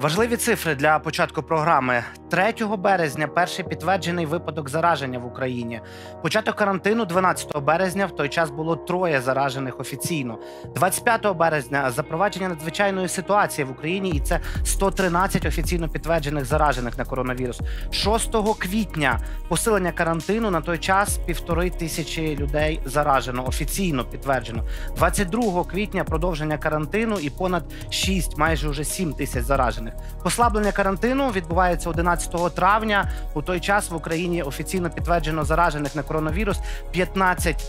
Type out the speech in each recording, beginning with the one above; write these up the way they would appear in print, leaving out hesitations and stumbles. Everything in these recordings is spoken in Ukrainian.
Важливі цифри для початку програми. 3 березня – перший підтверджений випадок зараження в Україні. Початок карантину – 12 березня, в той час було 3 заражених офіційно. 25 березня – запровадження надзвичайної ситуації в Україні, і це 113 офіційно підтверджених заражених на коронавірус. 6 квітня – посилення карантину, на той час 1500 людей заражено, офіційно підтверджено. 22 квітня – продовження карантину і понад 6, майже вже 7 тисяч заражених. Послаблення карантину відбувається 11 травня. У той час в Україні офіційно підтверджено заражених на коронавірус 15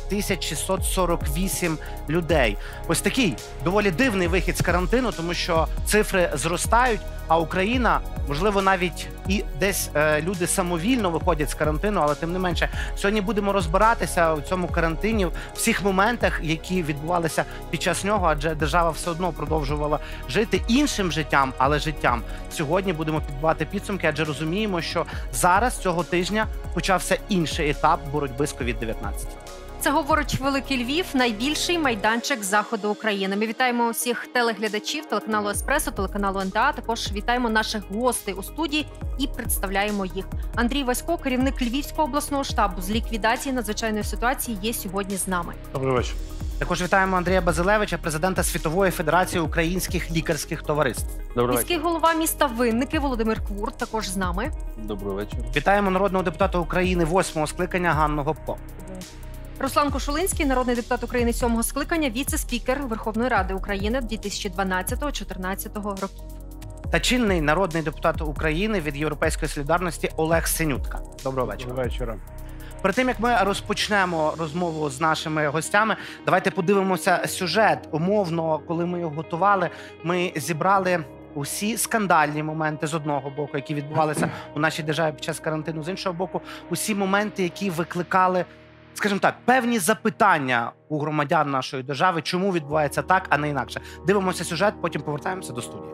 648 людей. Ось такий доволі дивний вихід з карантину, тому що цифри зростають, а Україна, можливо, навіть і десь люди самовільно виходять з карантину, але тим не менше, сьогодні будемо розбиратися у цьому карантині, в всіх моментах, які відбувалися під час нього, адже держава все одно продовжувала жити іншим життям, але життям. Сьогодні будемо підбивати підсумки, адже розуміємо, що зараз, цього тижня, почався інший етап боротьби з COVID-19. Це говорить Великий Львів, найбільший майданчик заходу України. Ми вітаємо усіх телеглядачів телеканалу Еспресо, телеканалу НТА. Також вітаємо наших гостей у студії і представляємо їх. Андрій Васько, керівник Львівського обласного штабу з ліквідації надзвичайної ситуації, є сьогодні з нами. Добрий вечір. Також вітаємо Андрія Базилевича, президента Світової Федерації Українських лікарських товариств. Добрий Міський голова міста Винники Володимир Квур також з нами. Добрий вечір. Вітаємо народного депутата України 8-го скликання Ганну Гопко. Руслан Кошулинський, народний депутат України 7-го скликання, віце-спікер Верховної Ради України 2012-2014 років. Та чинний народний депутат України від Європейської солідарності Олег Синютка. Доброго вечора. Доброго вечора. Перед тим, як ми розпочнемо розмову з нашими гостями, давайте подивимося сюжет. Умовно, коли ми його готували, ми зібрали усі скандальні моменти з одного боку, які відбувалися у нашій державі під час карантину, з іншого боку, усі моменти, які викликали, скажімо так, певні запитання у громадян нашої держави, чому відбувається так, а не інакше. Дивимося сюжет, потім повертаємося до студії.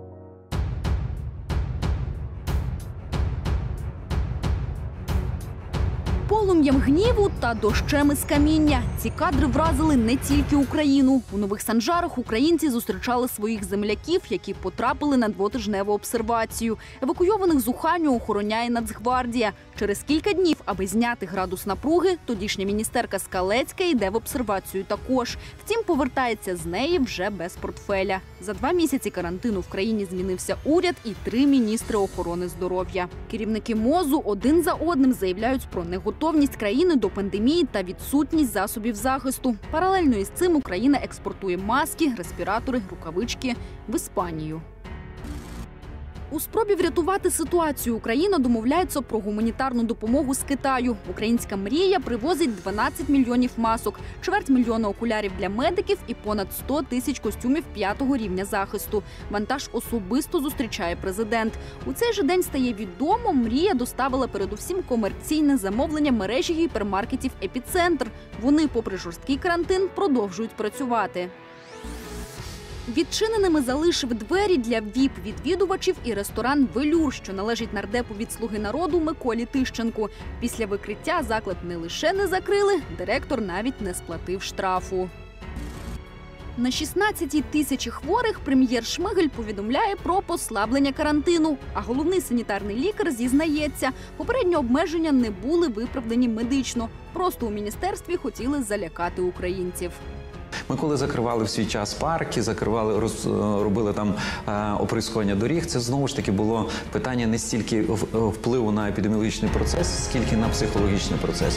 Полум'ям гніву та дощем із каміння. Ці кадри вразили не тільки Україну. У Нових Санжарах українці зустрічали своїх земляків, які потрапили на двотижневу обсервацію. Евакуйованих з Уханю охороняє Нацгвардія. Через кілька днів, аби зняти градус напруги, тодішня міністерка Скалецька йде в обсервацію також. Втім, повертається з неї вже без портфеля. За 2 місяці карантину в країні змінився уряд і 3 міністри охорони здоров'я. Керівники МОЗу один за одним заявляють про неготовність країни до пандемії та відсутність засобів захисту. Паралельно із цим Україна експортує маски, респіратори, рукавички в Іспанію. У спробі врятувати ситуацію Україна домовляється про гуманітарну допомогу з Китаю. Українська мрія привозить 12 мільйонів масок, чверть мільйона окулярів для медиків і понад 100 тисяч костюмів 5-го рівня захисту. Вантаж особисто зустрічає президент. У цей же день стає відомо, мрія доставила передусім комерційне замовлення мережі гіпермаркетів «Епіцентр». Вони, попри жорсткий карантин, продовжують працювати. Відчиненими залишив двері для ВІП-відвідувачів і ресторан «Велюр», що належить нардепу від «Слуги народу» Миколі Тищенку. Після викриття заклад не лише не закрили, директор навіть не сплатив штрафу. На 16-й тисячі хворих прем'єр Шмигаль повідомляє про послаблення карантину. А головний санітарний лікар зізнається, попередні обмеження не були виправдані медично. Просто у міністерстві хотіли залякати українців. Ми коли закривали в свій час парки, робили там оприскування доріг, це знову ж таки було питання не стільки впливу на епідеміологічний процес, скільки на психологічний процес.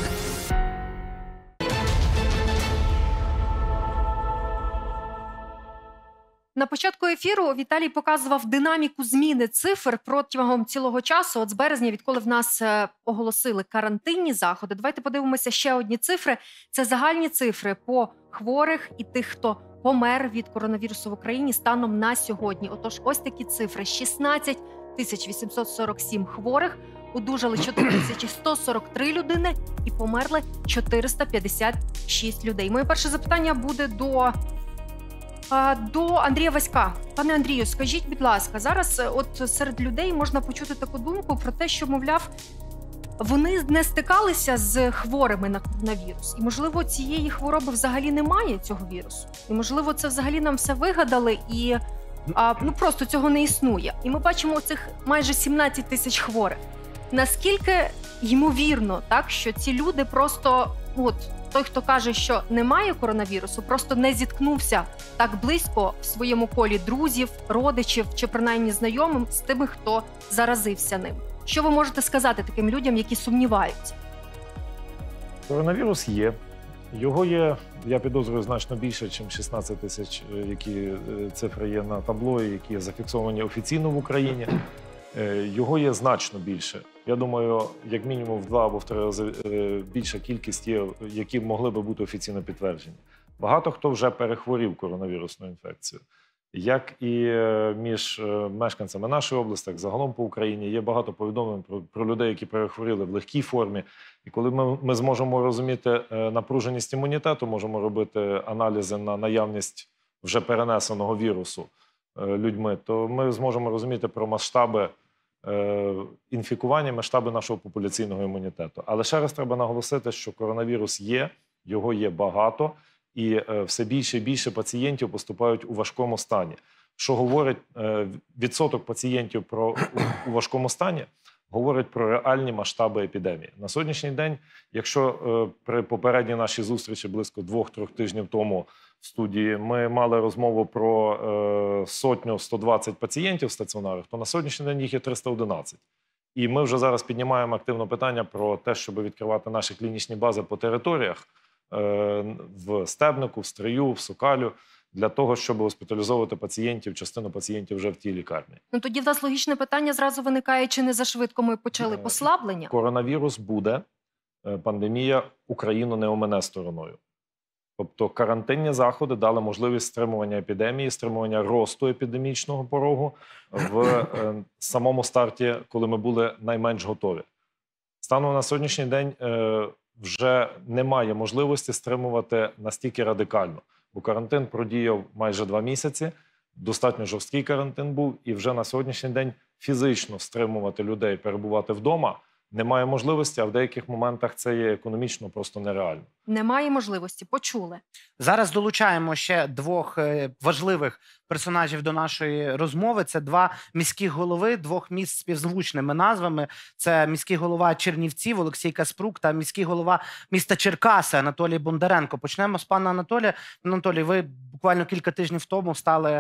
На початку ефіру Віталій показував динаміку зміни цифр протягом цілого часу. От з березня, відколи в нас оголосили карантинні заходи. Давайте подивимося ще одні цифри. Це загальні цифри по хворих і тих, хто помер від коронавірусу в Україні станом на сьогодні. Отож, ось такі цифри. 16 847 хворих, одужали 4143 людини і померли 456 людей. Моє перше запитання буде до Андрія Васька. Пане Андрію, скажіть, будь ласка, зараз от серед людей можна почути таку думку про те, що, мовляв, вони не стикалися з хворими на коронавірус. І, можливо, цієї хвороби взагалі немає, цього вірусу. І, можливо, це взагалі нам все вигадали. І просто цього не існує. І ми бачимо цих майже 17 тисяч хворих. Наскільки ймовірно, так, що ці люди просто, той, хто каже, що немає коронавірусу, просто не зіткнувся так близько в своєму колі друзів, родичів чи принаймні знайомим з тими, хто заразився ним. Що ви можете сказати таким людям, які сумніваються? Коронавірус є. Його є, я підозрюю, значно більше, ніж 16 тисяч, які цифри є на табло, які зафіксовані офіційно в Україні. Його є значно більше. Я думаю, як мінімум в 2 або в 3 рази більша кількість є, які могли би бути офіційно підтверджені. Багато хто вже перехворів коронавірусною інфекцією. Як і між мешканцями нашої області, так загалом по Україні, є багато повідомлень про людей, які перехворіли в легкій формі. І коли ми зможемо розуміти напруженість імунітету, можемо робити аналізи на наявність вже перенесеного вірусу людьми, то ми зможемо розуміти про масштаби інфікування, масштаби нашого популяційного імунітету. Але ще раз треба наголосити, що коронавірус є, його є багато, і все більше і більше пацієнтів поступають у важкому стані. Що говорить відсоток пацієнтів у важкому стані, говорить про реальні масштаби епідемії. На сьогоднішній день, якщо при попередній нашій зустрічі близько 2-3 тижнів тому в студії ми мали розмову про 100-120 пацієнтів в стаціонарах, то на сьогоднішній день їх є 311. І ми вже зараз піднімаємо активно питання про те, щоб відкривати наші клінічні бази по територіях, в Стебнику, в Стрию, в Сокалю, для того, щоб госпіталізовувати пацієнтів, частину пацієнтів вже в тій лікарні. Тоді в нас логічне питання зразу виникає, чи не зашвидко ми почали послаблення? Коронавірус буде, пандемія Україну не омине стороною. Тобто карантинні заходи дали можливість стримування епідемії, стримування росту епідемічного порогу в самому старті, коли ми були найменш готові. Станом на сьогоднішній день вже немає можливості стримувати настільки радикально. Бо карантин продіяв майже 2 місяці, достатньо жорсткий карантин був, і вже на сьогоднішній день фізично стримувати людей, перебувати вдома немає можливості, а в деяких моментах це є економічно просто нереально. Немає можливості, почули. Зараз долучаємо ще 2 важливих персонажів до нашої розмови. Це 2 міських голови 2 міст з співзвучними назвами. Це міський голова Чернівців Олексій Каспрук та міський голова міста Черкаси Анатолій Бондаренко. Почнемо з пана Анатолія. Анатолій, ви буквально кілька тижнів тому стали,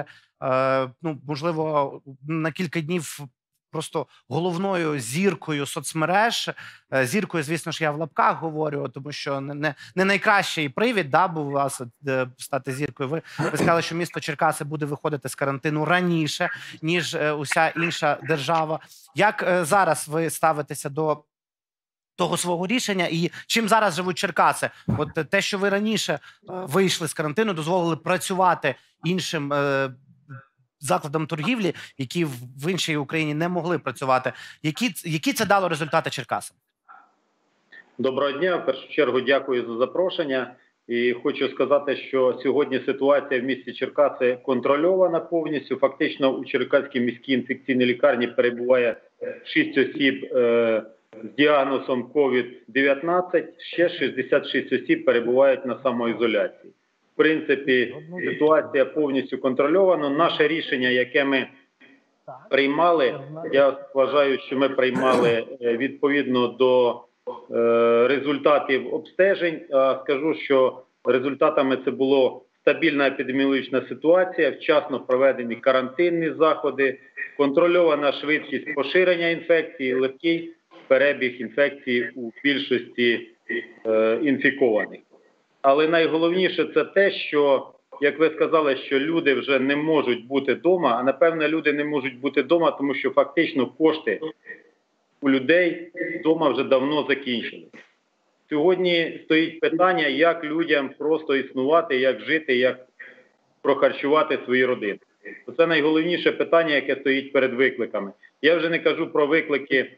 можливо, на кілька днів просто головною зіркою соцмереж. Зіркою, звісно ж, я в лапках говорю, тому що не найкращий привід був у вас стати зіркою. Ви сказали, що місто Черкаси буде виходити з карантину раніше, ніж уся інша держава. Як зараз ви ставитеся до того свого рішення і чим зараз живуть Черкаси? От те, що ви раніше вийшли з карантину, дозволили працювати іншим закладам торгівлі, які в іншій Україні не могли працювати. Які це дало результати Черкасам? Доброго дня. В першу чергу дякую за запрошення. І хочу сказати, що сьогодні ситуація в місті Черкаси контрольована повністю. Фактично у Черкаській міській інфекційній лікарні перебуває 6 осіб з діагнозом COVID-19, ще 66 осіб перебувають на самоізоляції. В принципі, ситуація повністю контрольована. Наше рішення, яке ми приймали, я вважаю, що ми приймали відповідно до результатів обстежень. Скажу, що результатами це було стабільна епідеміологічна ситуація, вчасно проведені карантинні заходи, контрольована швидкість поширення інфекції, легкий перебіг інфекції у більшості інфікованих. Але найголовніше це те, що, як ви сказали, що люди вже не можуть бути вдома, а напевно люди не можуть бути вдома, тому що фактично кошти у людей вдома вже давно закінчились. Сьогодні стоїть питання, як людям просто існувати, як жити, як прохарчувати свої родини. Це найголовніше питання, яке стоїть перед викликами. Я вже не кажу про виклики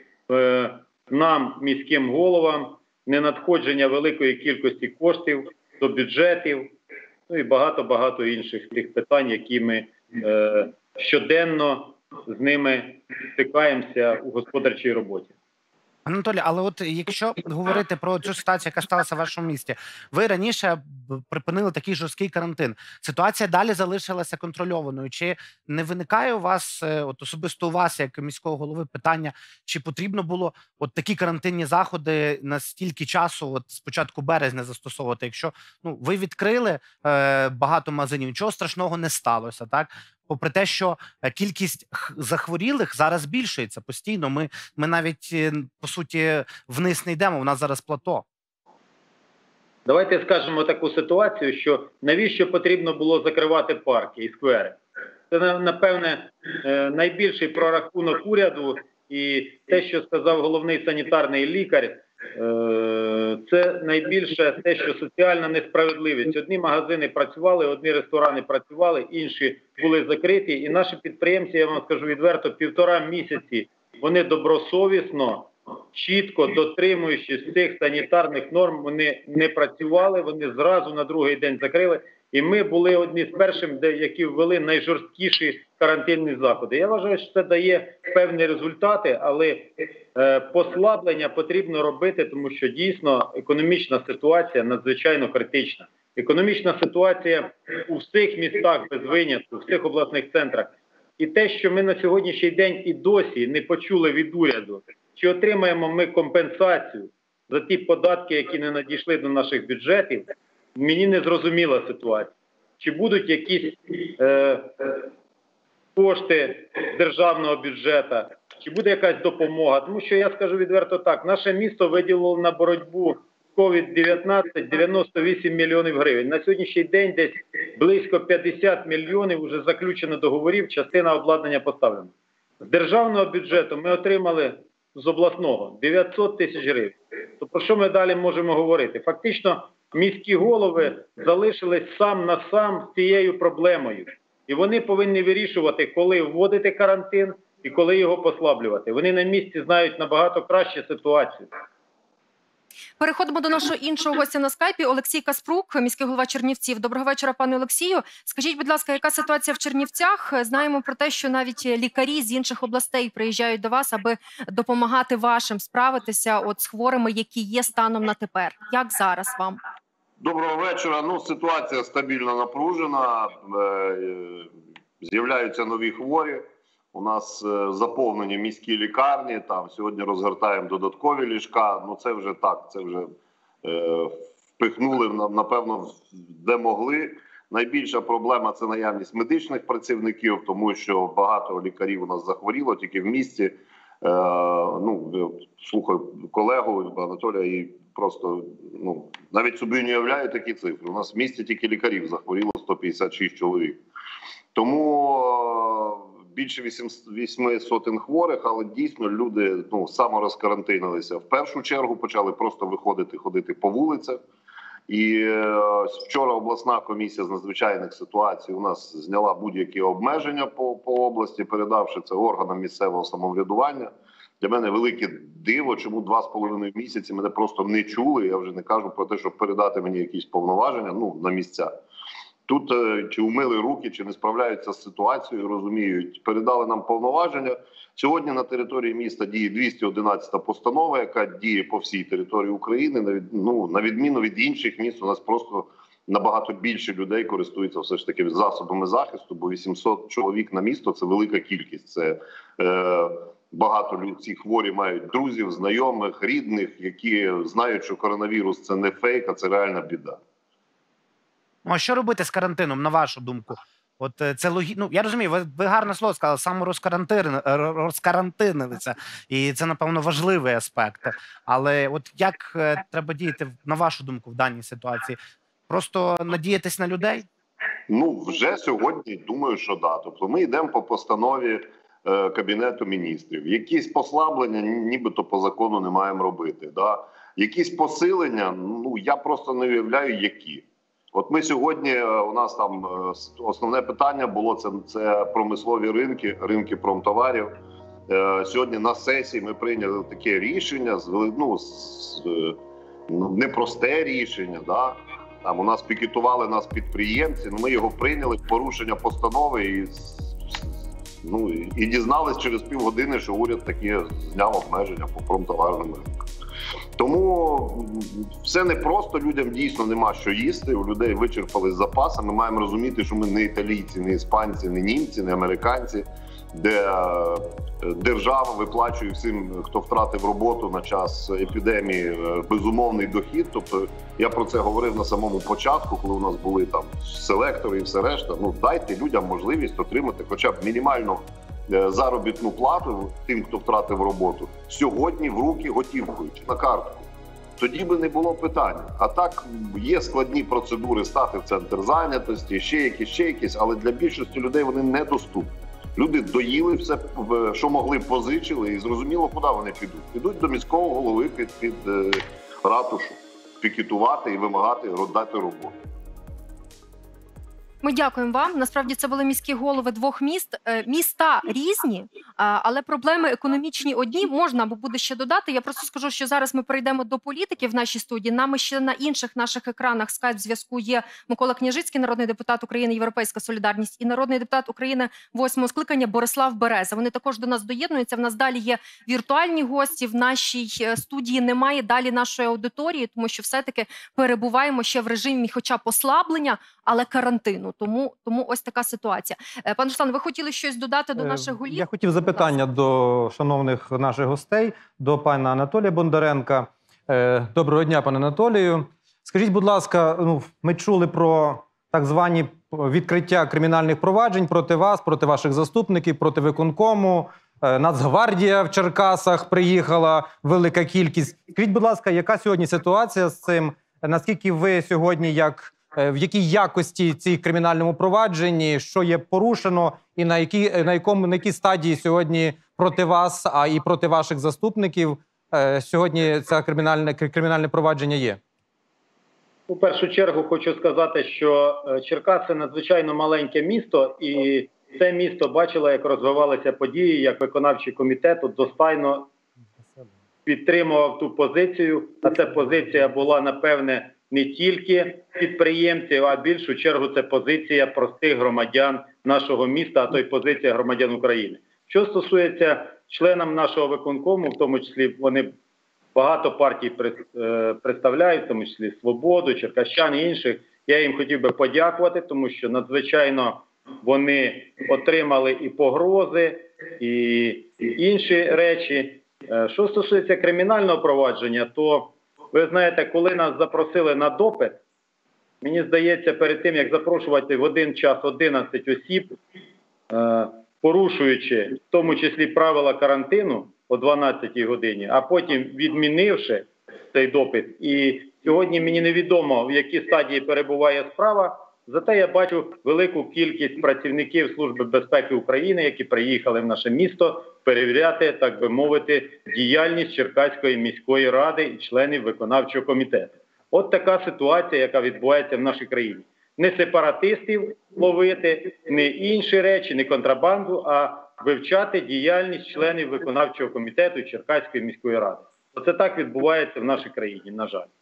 нам, міським головам, ненадходження великої кількості коштів до бюджетів, і багато-багато інших тих питань, які ми щоденно з ними стикаємося у господарчій роботі. Анатолій, але от якщо говорити про цю ситуацію, яка сталася в вашому місті, ви раніше припинили такий жорсткий карантин. Ситуація далі залишилася контрольованою. Чи не виникає у вас, от особисто у вас, як міського голови, питання, чи потрібно було от такі карантинні заходи на стільки часу, от з початку березня застосовувати? Якщо ви відкрили багато магазинів, нічого страшного не сталося, так? Попри те, що кількість захворілих зараз збільшується постійно. Ми навіть, по суті, вниз не йдемо, у нас зараз плато. Давайте скажемо таку ситуацію, що навіщо потрібно було закривати парки і сквери. Це, напевне, найбільший прорахунок уряду, і те, що сказав головний санітарний лікар, це найбільше те, що соціальна несправедливість. Одні магазини працювали, одні ресторани працювали, інші були закриті. І наші підприємці, я вам скажу відверто, 1,5 місяці вони добросовісно, чітко дотримуючись цих санітарних норм, вони не працювали, вони зразу на другий день закрили. І ми були одні з перших, які ввели найжорсткіші карантинні заходи. Я вважаю, що це дає певні результати, але послаблення потрібно робити, тому що дійсно економічна ситуація надзвичайно критична. Економічна ситуація у всіх містах без винятку, у всіх обласних центрах. І те, що ми на сьогоднішній день і досі не почули від уряду, чи отримаємо ми компенсацію за ті податки, які не надійшли до наших бюджетів, мені не зрозуміла ситуація. Чи будуть якісь кошти з державного бюджету, чи буде якась допомога. Тому що я скажу відверто так, наше місто виділило на боротьбу з COVID-19 98 мільйонів гривень. На сьогоднішній день десь близько 50 мільйонів вже заключено договорів, частина обладнання поставлена. З державного бюджету ми отримали з обласного 900 тисяч гривень. То про що ми далі можемо говорити? Фактично, міські голови залишились сам на сам з цією проблемою. І вони повинні вирішувати, коли вводити карантин і коли його послаблювати. Вони на місці знають набагато краще ситуацію. Переходимо до нашого іншого гостя на скайпі. Олексій Каспрук, міський голова Чернівців. Доброго вечора, пане Олексію. Скажіть, будь ласка, яка ситуація в Чернівцях? Знаємо про те, що навіть лікарі з інших областей приїжджають до вас, аби допомагати вашим справитися з хворими, які є станом на тепер. Як зараз вам? Доброго вечора. Ситуація стабільно напружена. З'являються нові хворі. У нас заповнені міські лікарні, там сьогодні розгортаємо додаткові ліжка. Це вже так, це вже впихнули, напевно, де могли. Найбільша проблема – це наявність медичних працівників, тому що багато лікарів у нас захворіло тільки в місті. Слухаю колегу Анатолія і просто навіть собі не уявляю такі цифри. У нас в місті тільки лікарів захворіло 156 чоловік. Тому більше 800 хворих, але дійсно люди саморозкарантинилися. В першу чергу почали просто виходити, ходити по вулицях. І вчора обласна комісія з надзвичайних ситуацій у нас зняла будь-які обмеження по області, передавши це органам місцевого самоврядування. Для мене велике диво, чому 2,5 місяці мене просто не чули. Я вже не кажу про те, щоб передати мені якісь повноваження на місця. Тут чи умили руки, чи не справляються з ситуацією, розуміють. Передали нам повноваження. Сьогодні на території міста діє 211 постанова, яка діє по всій території України. На відміну від інших міст, у нас просто набагато більше людей користуються все ж таки засобами захисту, бо 800 чоловік на місто – це велика кількість. Це багато ці хворі мають друзів, знайомих, рідних, які знають, що коронавірус – це не фейк, а це реальна біда. А що робити з карантином, на вашу думку? Це я розумію, ви гарне слово сказали, розкарантинилися, і це, напевно, важливий аспект. Але як треба діяти, на вашу думку, в даній ситуації? Просто надіятись на людей? Вже сьогодні думаю, що да. Тобто ми йдемо по постанові Кабінету міністрів. Якісь послаблення, нібито по закону, не маємо робити. Да? Якісь посилення, я просто не уявляю, які. От ми сьогодні, у нас там основне питання було, це промислові ринки промтоварів. Сьогодні на сесії ми прийняли таке рішення, непросте рішення. Да? Там у нас пікетували нас підприємці, ми його прийняли в порушення постанови і Ну і дізнались через півгодини, що уряд таки зняв обмеження по промтоварним ринкам. Тому все непросто, людям дійсно нема що їсти, у людей вичерпались запаси. Ми маємо розуміти, що ми не італійці, не іспанці, не німці, не американці, де держава виплачує всім, хто втратив роботу на час епідемії, безумовний дохід. Тобто я про це говорив на самому початку, коли у нас були там селектори і все решта. Ну, дайте людям можливість отримати хоча б мінімальну заробітну плату тим, хто втратив роботу, сьогодні в руки готівкою чи на картку. Тоді би не було питання. А так, є складні процедури стати в центр зайнятості, ще якісь, але для більшості людей вони недоступні. Люди доїли все, що могли, позичили, і зрозуміло, куди вони підуть. Підуть до міського голови під ратушу, пікетувати і вимагати дати роботу. Ми дякуємо вам. Насправді це були міські голови двох міст. Міста різні, але проблеми економічні одні. Можна, або буде ще додати. Я просто скажу, що зараз ми перейдемо до політики в нашій студії. Нами ще на інших наших екранах скайп-зв'язку є Микола Княжицький, народний депутат України, Європейська солідарність, і народний депутат України 8-го скликання Борислав Береза. Вони також до нас доєднуються. В нас далі є віртуальні гості. В нашій студії немає далі нашої аудиторії, тому що все-таки перебуваємо ще в режимі хоча послаблення, але карантину. Тому ось така ситуація. Пане Руслан, ви хотіли щось додати до наших голів? Я хотів запитання до шановних наших гостей, до пана Анатолія Бондаренка. Доброго дня, пане Анатолію. Скажіть, будь ласка, ми чули про так звані відкриття кримінальних проваджень проти вас, проти ваших заступників, проти виконкому. Нацгвардія в Черкасах приїхала, велика кількість. Скажіть, будь ласка, яка сьогодні ситуація з цим? Наскільки ви сьогодні в якій якості цій кримінальному провадженні, що є порушено, і на якій стадії сьогодні проти вас, а і проти ваших заступників сьогодні це кримінальне провадження є? У першу чергу хочу сказати, що Черкаси – надзвичайно маленьке місто, і це місто бачило, як розвивалися події, як виконавчий комітет одностайно підтримував ту позицію, а ця позиція була, напевне, не тільки підприємців, а в більшу чергу це позиція простих громадян нашого міста, а то й позиція громадян України. Що стосується членам нашого виконкому, в тому числі вони багато партій представляють, в тому числі «Свободу», «Черкащан» і інших, я їм хотів би подякувати, тому що надзвичайно вони отримали і погрози, і інші речі. Що стосується кримінального провадження, то ви знаєте, коли нас запросили на допит, мені здається, перед тим, як запрошувати в один час 11 осіб, порушуючи в тому числі правила карантину о 12-й годині, а потім відмінивши цей допит. І сьогодні мені невідомо, в якій стадії перебуває справа, зате я бачу велику кількість працівників Служби безпеки України, які приїхали в наше місто перевіряти, так би мовити, діяльність Черкаської міської ради і членів виконавчого комітету. От така ситуація, яка відбувається в нашій країні. Не сепаратистів ловити, не інші речі, не контрабанду, а вивчати діяльність членів виконавчого комітету Черкаської міської ради. Оце так відбувається в нашій країні, на жаль.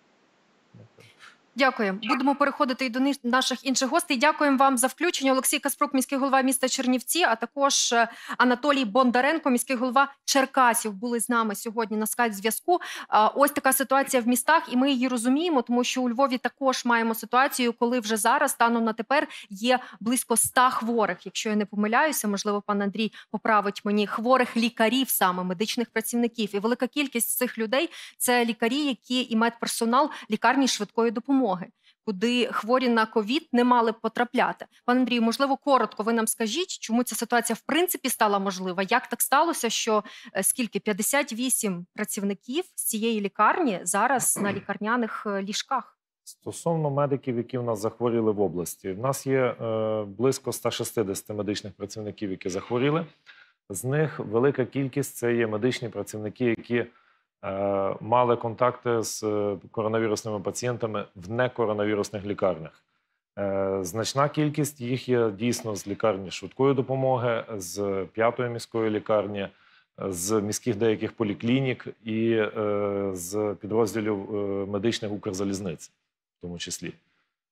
Дякую. Будемо переходити і до наших інших гостей. Дякуємо вам за включення. Олексій Каспрук, міський голова міста Чернівці, а також Анатолій Бондаренко, міський голова Черкасів, були з нами сьогодні на скайп-зв'язку. Ось така ситуація в містах, і ми її розуміємо, тому що у Львові також маємо ситуацію, коли вже зараз, станом на тепер, є близько 100 хворих, якщо я не помиляюся, можливо, пан Андрій поправить мені, хворих лікарів саме, медичних працівників. І велика кількість цих людей – це лікарі, які і медперсонал лікарні швидкої допомоги, куди хворі на ковід не мали б потрапляти. Пан Андрій, можливо, коротко ви нам скажіть, чому ця ситуація в принципі стала можлива? Як так сталося, що 58 працівників з цієї лікарні зараз на лікарняних ліжках? Стосовно медиків, які в нас захворіли в області, в нас є близько 160 медичних працівників, які захворіли. З них велика кількість – це є медичні працівники, які мали контакти з коронавірусними пацієнтами в некоронавірусних лікарнях. Значна кількість їх є дійсно з лікарні швидкої допомоги, з 5-ї міської лікарні, з міських деяких поліклінік і з підрозділів медичних Укрзалізниць, в тому числі.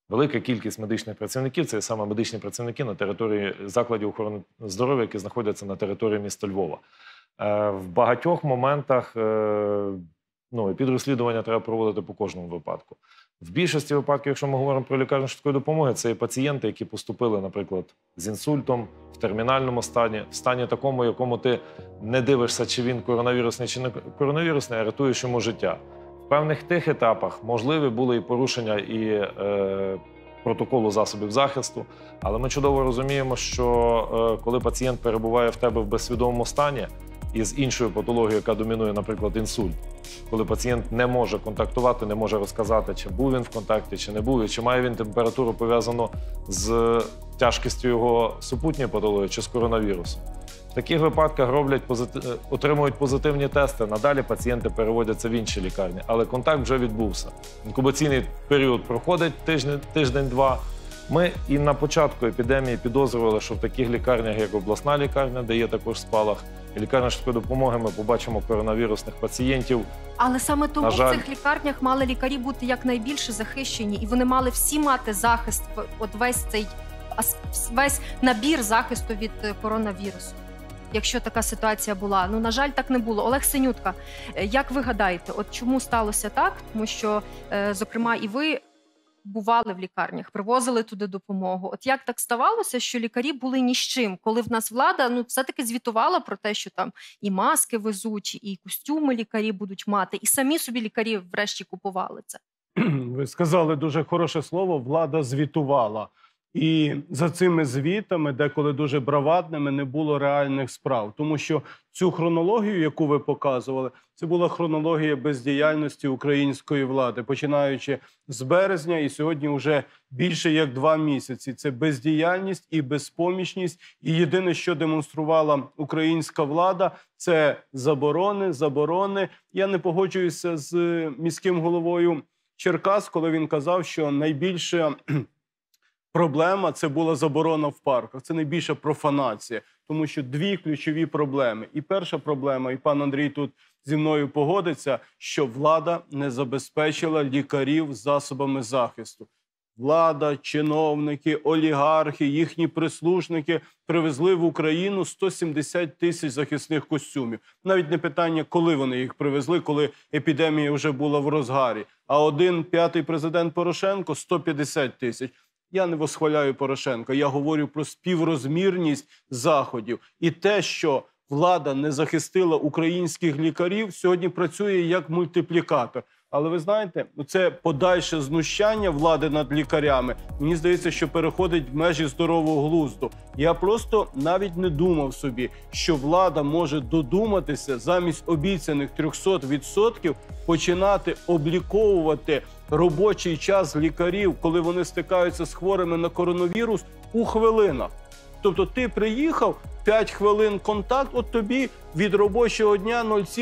велика кількість медичних працівників, це саме медичні працівники на території закладів охорони здоров'я, які знаходяться на території міста Львова. В багатьох моментах підрозслідування треба проводити по кожному випадку. В більшості випадків, якщо ми говоримо про лікарню швидкої допомоги, це і пацієнти, які поступили, наприклад, з інсультом, в термінальному стані, в стані такому, якому ти не дивишся, чи він коронавірусний, чи не коронавірусний, а рятуєш йому життя. В певних тих етапах можливі були і порушення і протоколу засобів захисту, але ми чудово розуміємо, що коли пацієнт перебуває в тебе в безсвідомому стані із іншою патологією, яка домінує, наприклад, інсульт, коли пацієнт не може контактувати, не може розказати, чи був він в контакті, чи не був, і чи має він температуру пов'язану з тяжкістю його супутньої патології, чи з коронавірусом. В таких випадках отримують позитивні тести, надалі пацієнти переводяться в інші лікарні, але контакт вже відбувся. Інкубаційний період проходить тиждень-два. Ми і на початку епідемії підозрювали, що в таких лікарнях, як обласна лікарня, де є також спалах, і лікарня швидкої допомоги, ми побачимо коронавірусних пацієнтів. Але саме тому На жаль, в цих лікарнях мали лікарі бути якнайбільше захищені, і вони мали всі мати захист, от весь набір захисту від коронавірусу. Якщо така ситуація була. На жаль, так не було. Олег Синютка, як ви гадаєте, от чому сталося так? Тому що, зокрема, і ви бували в лікарнях, привозили туди допомогу. От як так ставалося, що лікарі були ні з чим, коли в нас влада все-таки звітувала про те, що там і маски везуть, і костюми лікарі будуть мати, і самі собі лікарі врешті купували це? Ви сказали дуже хороше слово, влада звітувала. І за цими звітами, деколи дуже бравадними, не було реальних справ. Тому що цю хронологію, яку ви показували, це була хронологія бездіяльності української влади, починаючи з березня, і сьогодні вже більше як 2 місяці. Це бездіяльність і безпомічність. І єдине, що демонструвала українська влада, це заборони. Я не погоджуюся з міським головою Черкас, коли він казав, що найбільше проблема – це була заборона в парках. Це найбільша профанація, тому що 2 ключові проблеми. І перша проблема, і пан Андрій тут зі мною погодиться, що влада не забезпечила лікарів засобами захисту. Влада, чиновники, олігархи, їхні прислужники привезли в Україну 170 тисяч захисних костюмів. Навіть не питання, коли вони їх привезли, коли епідемія вже була в розгарі. А 5-й президент Порошенко – 150 тисяч. Я не восхваляю Порошенка, я говорю про співрозмірність заходів. І те, що влада не захистила українських лікарів, сьогодні працює як мультиплікатор. Але ви знаєте, це подальше знущання влади над лікарями, мені здається, що переходить в межі здорового глузду. Я просто навіть не думав собі, що влада може додуматися замість обіцяних 300% починати обліковувати робочий час лікарів, коли вони стикаються з хворими на коронавірус, у хвилинах. Тобто ти приїхав, 5 хвилин контакт, от тобі від робочого дня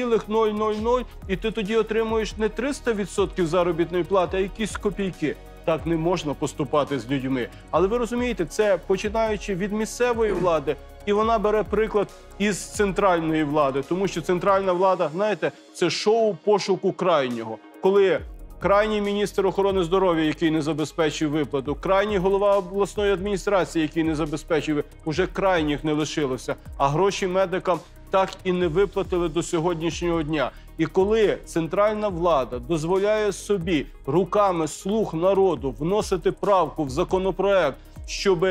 0,000, і ти тоді отримуєш не 300% заробітної плати, а якісь копійки. Так не можна поступати з людьми. Але ви розумієте, це починаючи від місцевої влади, і вона бере приклад із центральної влади. Тому що центральна влада, знаєте, це шоу пошуку крайнього. Коли крайній міністр охорони здоров'я, який не забезпечив виплату, крайній голова обласної адміністрації, який не забезпечив, уже крайніх не лишилося, а гроші медикам так і не виплатили до сьогоднішнього дня. І коли центральна влада дозволяє собі руками слуг народу вносити правку в законопроект, щоб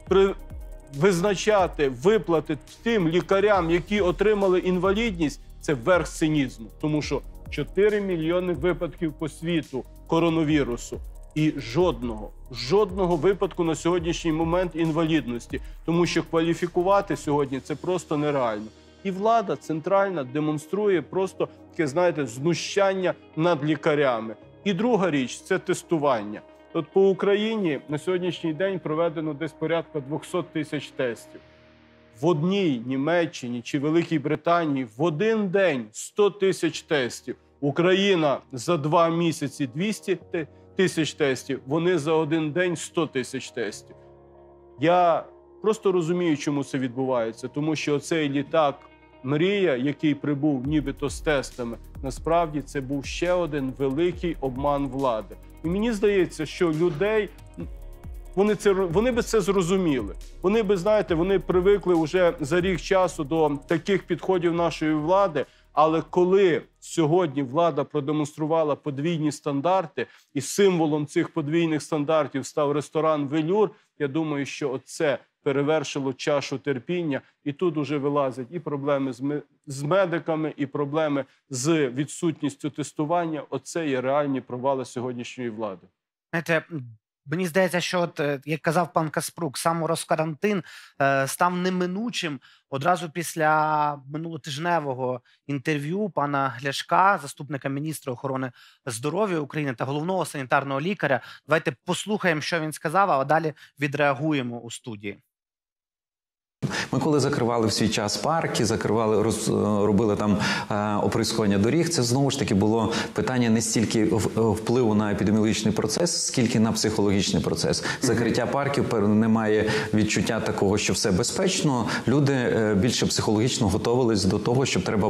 визначати виплати тим лікарям, які отримали інвалідність, це верх цинізму. Тому що 4 мільйони випадків по світу коронавірусу. І жодного випадку на сьогоднішній момент інвалідності. Тому що кваліфікувати сьогодні це просто нереально. І влада центральна демонструє просто таке, знаєте, знущання над лікарями. І друга річ – це тестування. От по Україні на сьогоднішній день проведено десь порядка 200 тисяч тестів. В одній Німеччині чи Великій Британії в один день 100 тисяч тестів. Україна за 2 місяці 200 тисяч тестів, вони за один день 100 тисяч тестів. Я просто розумію, чому це відбувається. Тому що оцей літак «Мрія», який прибув нібито з тестами, насправді це був ще один великий обман влади. І мені здається, що людей, вони би це зрозуміли. Вони би, знаєте, вони привикли вже за рік часу до таких підходів нашої влади. Але коли сьогодні влада продемонструвала подвійні стандарти, і символом цих подвійних стандартів став ресторан «Велюр», я думаю, що це перевершило чашу терпіння. І тут уже вилазять і проблеми з медиками, і проблеми з відсутністю тестування. Оце є реальні провали сьогоднішньої влади. Знаєте, мені здається, що, от, як казав пан Каспрук, саморозкарантин став неминучим одразу після минулотижневого інтерв'ю пана Ляшка, заступника міністра охорони здоров'я України та головного санітарного лікаря. Давайте послухаємо, що він сказав, а далі відреагуємо у студії. Ми коли закривали в свій час парки, робили там оприскування доріг, це знову ж таки було питання не стільки впливу на епідеміологічний процес, скільки на психологічний процес. Закриття парків немає відчуття такого, що все безпечно. Люди більше психологічно готувались до того, що треба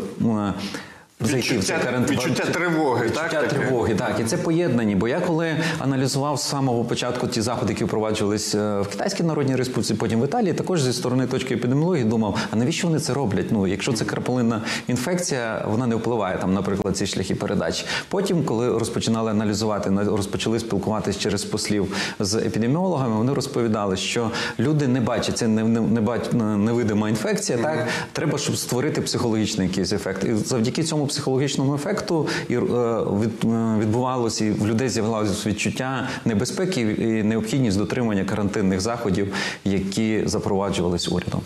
зайти в цей карантин. Відчуття тривоги, Відчуття тривоги, так. І це поєднані. Бо я коли аналізував з самого початку ті заходи, які впроваджувались в Китайській Народній Республіці, потім в Італії, також зі сторони точки епідеміології думав, а навіщо вони це роблять? Ну, якщо це краплинна інфекція, вона не впливає, там, наприклад, ці шляхи передачі. Потім, коли розпочинали аналізувати, розпочали спілкуватися через послів з епідеміологами, вони розповідали, що люди не бачать, це невидима інфекція, так? Треба, щоб створити психологічний якийсь ефект. І завдяки цьому психологічному ефекту відбувалося, і в людей з'явилося відчуття небезпеки і необхідність дотримання карантинних заходів, які запроваджувались урядом.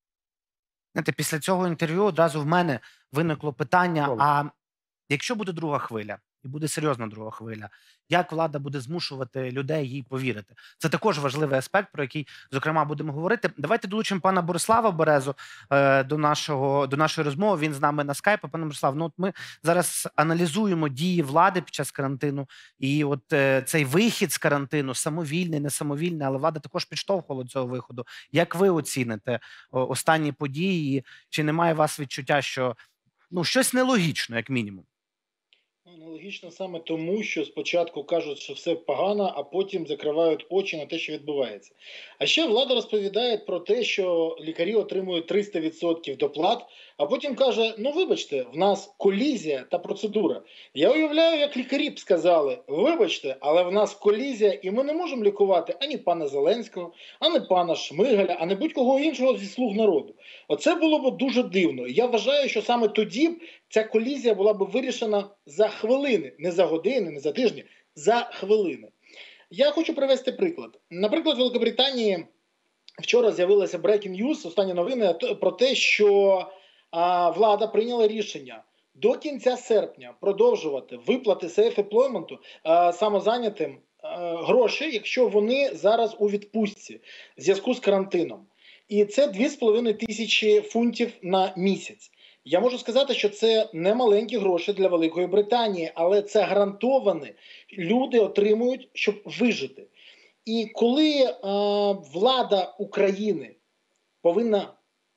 Знаєте, після цього інтерв'ю одразу в мене виникло питання, а якщо буде друга хвиля, і буде серйозна друга хвиля, як влада буде змушувати людей їй повірити? Це також важливий аспект, про який, зокрема, будемо говорити. Давайте долучимо пана Борислава Березу до нашої розмови. Він з нами на скайпі. Пане Борислав, ну от ми зараз аналізуємо дії влади під час карантину, і от цей вихід з карантину, самовільний, несамовільний, але влада також підштовхувала до цього виходу. Як ви оціните останні події? Чи немає у вас відчуття, що щось нелогічно, як мінімум? Нелогічно саме тому, що спочатку кажуть, що все погано, а потім закривають очі на те, що відбувається. А ще влада розповідає про те, що лікарі отримують 300% доплат, а потім каже, вибачте, в нас колізія та процедура. Я уявляю, як лікарі б сказали, вибачте, але в нас колізія і ми не можемо лікувати ані пана Зеленського, ані пана Шмигаля, ані будь-кого іншого зі слуг народу. Оце було б дуже дивно. Я вважаю, що саме тоді б ця колізія була б вирішена за хвилини, не за години, не за тижні, за хвилини. Я хочу привести приклад. Наприклад, в Великобританії вчора з'явилася breaking news, останні новини про те, що влада прийняла рішення до кінця серпня продовжувати виплати self-employment самозайнятим гроші, якщо вони зараз у відпустці в зв'язку з карантином. І це 2,5 тисячі фунтів на місяць. Я можу сказати, що це не маленькі гроші для Великої Британії, але це гарантовано люди отримують, щоб вижити. І коли влада України повинна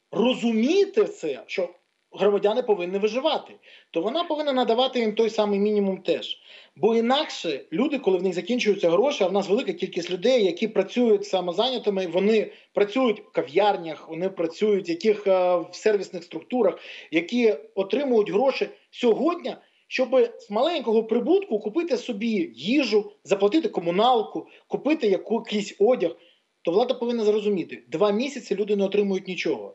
розуміти це, що громадяни повинні виживати, то вона повинна надавати їм той самий мінімум теж. Бо інакше люди, коли в них закінчуються гроші, а в нас велика кількість людей, які працюють самозайнятими, вони працюють в кав'ярнях, вони працюють в сервісних структурах, які отримують гроші сьогодні, щоб з маленького прибутку купити собі їжу, заплатити комуналку, купити якийсь одяг, то влада повинна зрозуміти, 2 місяці люди не отримують нічого.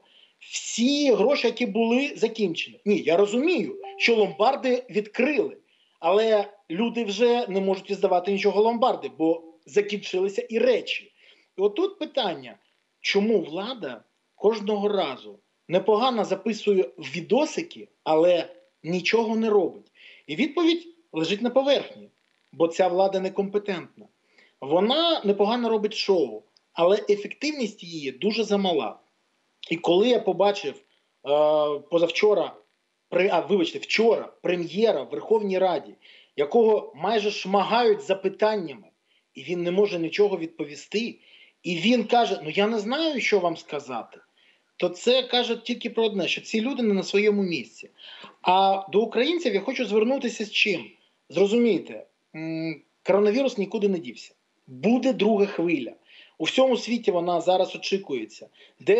Всі гроші, які були, закінчені. Ні, я розумію, що ломбарди відкрили, але люди вже не можуть здавати нічого ломбарди, бо закінчилися і речі. І отут питання, чому влада кожного разу непогано записує відосики, але нічого не робить? І відповідь лежить на поверхні, бо ця влада некомпетентна. Вона непогано робить шоу, але ефективність її дуже замала. І коли я побачив вчора прем'єра в Верховній Раді, якого майже шмагають запитаннями, і він не може нічого відповісти, і він каже, я не знаю, що вам сказати, то це каже тільки про одне, що ці люди не на своєму місці. А до українців я хочу звернутися з чим? Зрозумійте, Коронавірус нікуди не дівся. Буде друга хвиля. У всьому світі вона зараз очікується.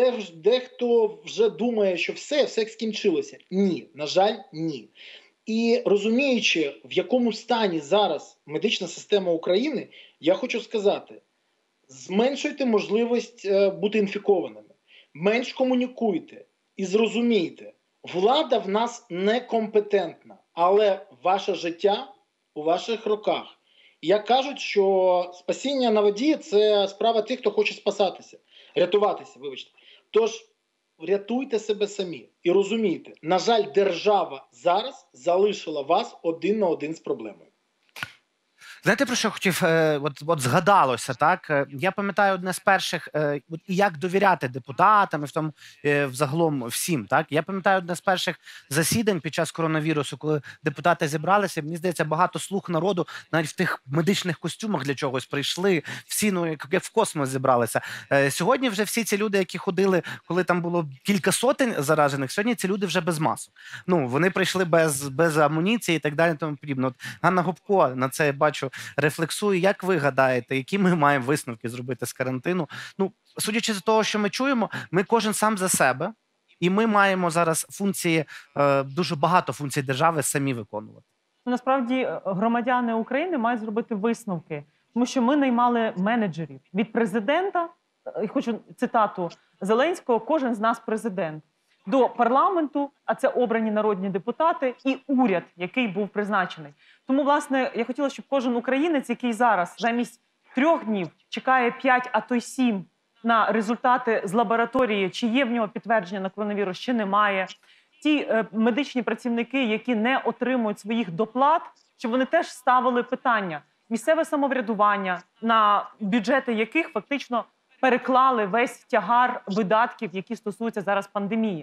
Дехто вже думає, що все скінчилося. Ні, на жаль, ні. І розуміючи, в якому стані зараз медична система України, я хочу сказати, зменшуйте можливість бути інфікованими, менш комунікуйте і зрозумійте, влада в нас некомпетентна, але ваше життя у ваших руках. І як кажуть, що спасіння на воді – це справа тих, хто хоче рятуватися, вибачте. Тож, рятуйте себе самі і розумійте, на жаль, держава зараз залишила вас один на один з проблемою. Знаєте, про що хотів, от згадалося, так? Я пам'ятаю одне з перших, як довіряти депутатам, і в тому, взагалом всім, так? Я пам'ятаю одне з перших засідань під час коронавірусу, коли депутати зібралися, мені здається, багато слуг народу, навіть в тих медичних костюмах для чогось прийшли, всі, як в космос зібралися. Сьогодні вже всі ці люди, які ходили, коли там було кілька сотень заражених, сьогодні ці люди вже без масок. Вони прийшли без амуніції і так далі, тому подібне. От Ганна Гопко на це, я бачу, рефлексує. Як ви гадаєте, які ми маємо висновки зробити з карантину? Судячи з того, що ми чуємо, ми кожен сам за себе, і ми маємо зараз функції, дуже багато функцій держави самі виконувати. Насправді громадяни України мають зробити висновки, тому що ми наймали менеджерів від президента, хочу цитату Зеленського, кожен з нас президент, до парламенту, а це обрані народні депутати, і уряд, який був призначений. Тому, власне, я хотіла, щоб кожен українець, який зараз замість 3 днів чекає 5, а то й 7 на результати з лабораторії, чи є в нього підтвердження на коронавірус, чи немає, ті медичні працівники, які не отримують своїх доплат, щоб вони теж ставили питання. Місцеве самоврядування, на бюджети яких фактично переклали весь тягар видатків, які стосуються зараз пандемії.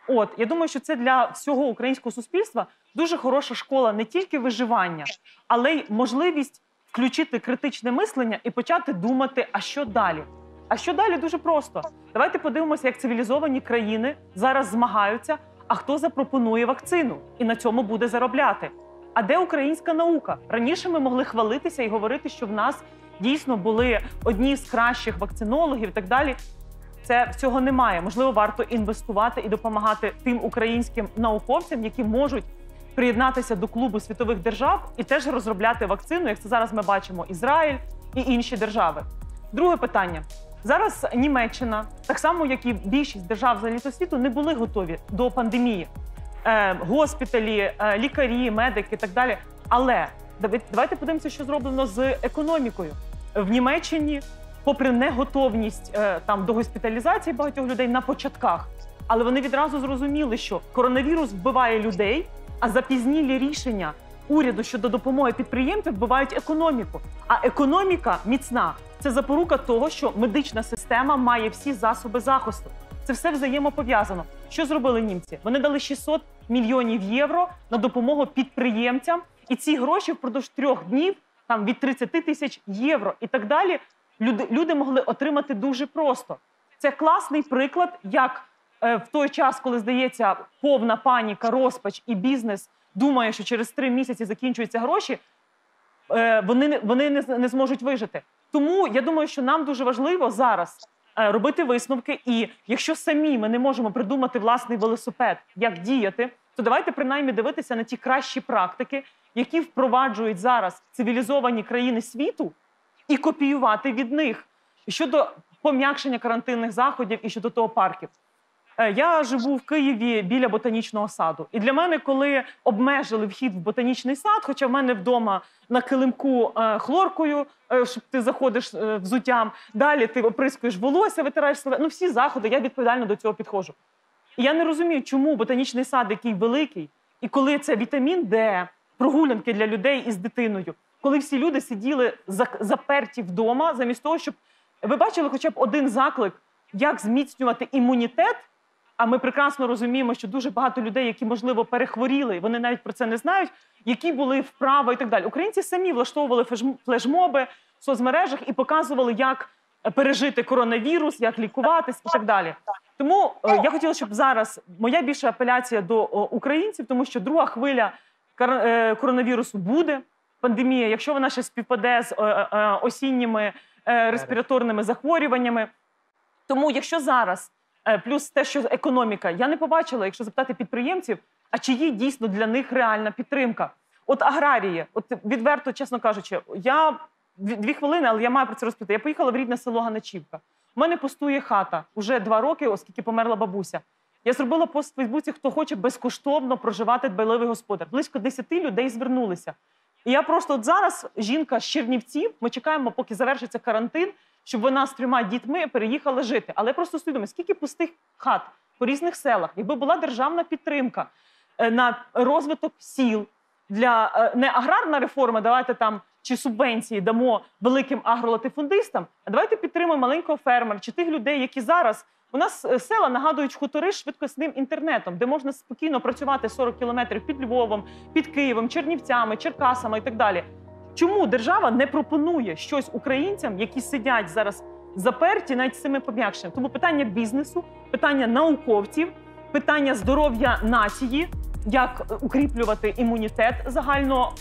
Я думаю, що це для всього українського суспільства дуже хороша школа не тільки виживання, але й можливість включити критичне мислення і почати думати, а що далі? А що далі? Дуже просто. Давайте подивимося, як цивілізовані країни зараз змагаються, а хто запропонує вакцину і на цьому буде заробляти. А де українська наука? Раніше ми могли хвалитися і говорити, що в нас дійсно були одні з кращих вакцинологів і так далі. Цього немає. Можливо, варто інвестувати і допомагати тим українським науковцям, які можуть приєднатися до клубу світових держав і теж розробляти вакцину, як це зараз ми бачимо, Ізраїль і інші держави. Друге питання. Зараз Німеччина, так само, як і більшість держав взагалі світу, не були готові до пандемії. Госпіталі, лікарі, медики і так далі. Але давайте подивимося, що зроблено з економікою. В Німеччині, попри неготовність до госпіталізації багатьох людей на початках, але вони відразу зрозуміли, що коронавірус вбиває людей, а запізнілі рішення уряду щодо допомоги підприємцям вбивають економіку. А економіка міцна – це запорука того, що медична система має всі засоби захисту. Це все взаємопов'язано. Що зробили німці? Вони дали 600 мільйонів євро на допомогу підприємцям, і ці гроші впродовж 3 днів, від 30 тисяч євро і так далі, люди могли отримати дуже просто. Це класний приклад, як в той час, коли, здається, повна паніка, розпач і бізнес думає, що через 3 місяці закінчуються гроші, вони не зможуть вижити. Тому я думаю, що нам дуже важливо зараз робити висновки, і якщо самі ми не можемо придумати власний велосипед, як діяти, то давайте принаймні дивитися на ті кращі практики, які впроваджують зараз цивілізовані країни світу, і копіювати від них щодо пом'якшення карантинних заходів і щодо того парків. Я живу в Києві біля Ботанічного саду. І для мене, коли обмежили вхід в Ботанічний сад, хоча в мене вдома на килимку хлоркою, щоб ти заходиш взуттям, далі ти оприскуєш волосся, витираєш себе, всі заходи, я відповідально до цього підходжу. І я не розумію, чому Ботанічний сад, який великий, і коли це вітамін Д, прогулянки для людей із дитиною, коли всі люди сиділи заперті вдома, замість того, щоб... Ви бачили хоча б один заклик, як зміцнювати імунітет, а ми прекрасно розуміємо, що дуже багато людей, які, можливо, перехворіли, вони навіть про це не знають, які були вправо і так далі. Українці самі влаштовували флешмоби в соцмережах і показували, як пережити коронавірус, як лікуватись і так далі. Тому я хотіла, щоб зараз моя більша апеляція до українців, тому що друга хвиля коронавірусу буде. пандемія, якщо вона ще співпаде з осінніми респіраторними захворюваннями. Тому якщо зараз, плюс те, що економіка, я не побачила, якщо запитати підприємців, а чи є дійсно для них реальна підтримка. От аграрії, от відверто, чесно кажучи, я 2 хвилини, але я маю про це розповісти. Я поїхала в рідне село Ганачівка. У мене пустує хата уже 2 роки, оскільки померла бабуся. Я зробила пост в Фейсбуці, хто хоче безкоштовно проживати дбайливий господар. Близько 10 людей звернулися. І я просто от зараз, жінка з Чернівців, ми чекаємо, поки завершиться карантин, щоб вона з 3 дітьми переїхала жити. Але я просто усвідомлюю, скільки пустих хат по різних селах. Якби була державна підтримка на розвиток сіл, для не аграрна реформа, давайте там чи субвенції дамо великим агролатифундистам, а давайте підтримуємо маленького фермера чи тих людей, які зараз... У нас села нагадують хутори з швидкісним інтернетом, де можна спокійно працювати 40 кілометрів під Львовом, під Києвом, Чернівцями, Черкасами і так далі. Чому держава не пропонує щось українцям, які сидять зараз заперті навіть з цими пом'якшеннями? Тому питання бізнесу, питання науковців, питання здоров'я нації, як укріплювати імунітет загально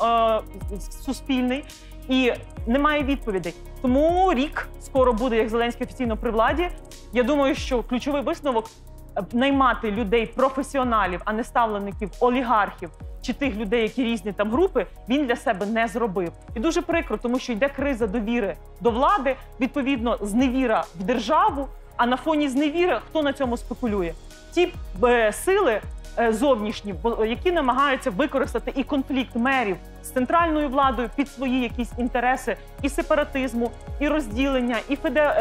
суспільний. І немає відповідей. Тому рік скоро буде, як Зеленський офіційно при владі. Я думаю, що ключовий висновок – наймати людей, професіоналів, а не ставлеників, олігархів чи тих людей, які різні там групи, він для себе не зробив. І дуже прикро, тому що йде криза довіри до влади, відповідно, зневіра в державу, а на фоні зневіри хто на цьому спекулює? Ті сили зовнішні, які намагаються використати і конфлікт мерів з центральною владою під свої якісь інтереси і сепаратизму, і розділення, і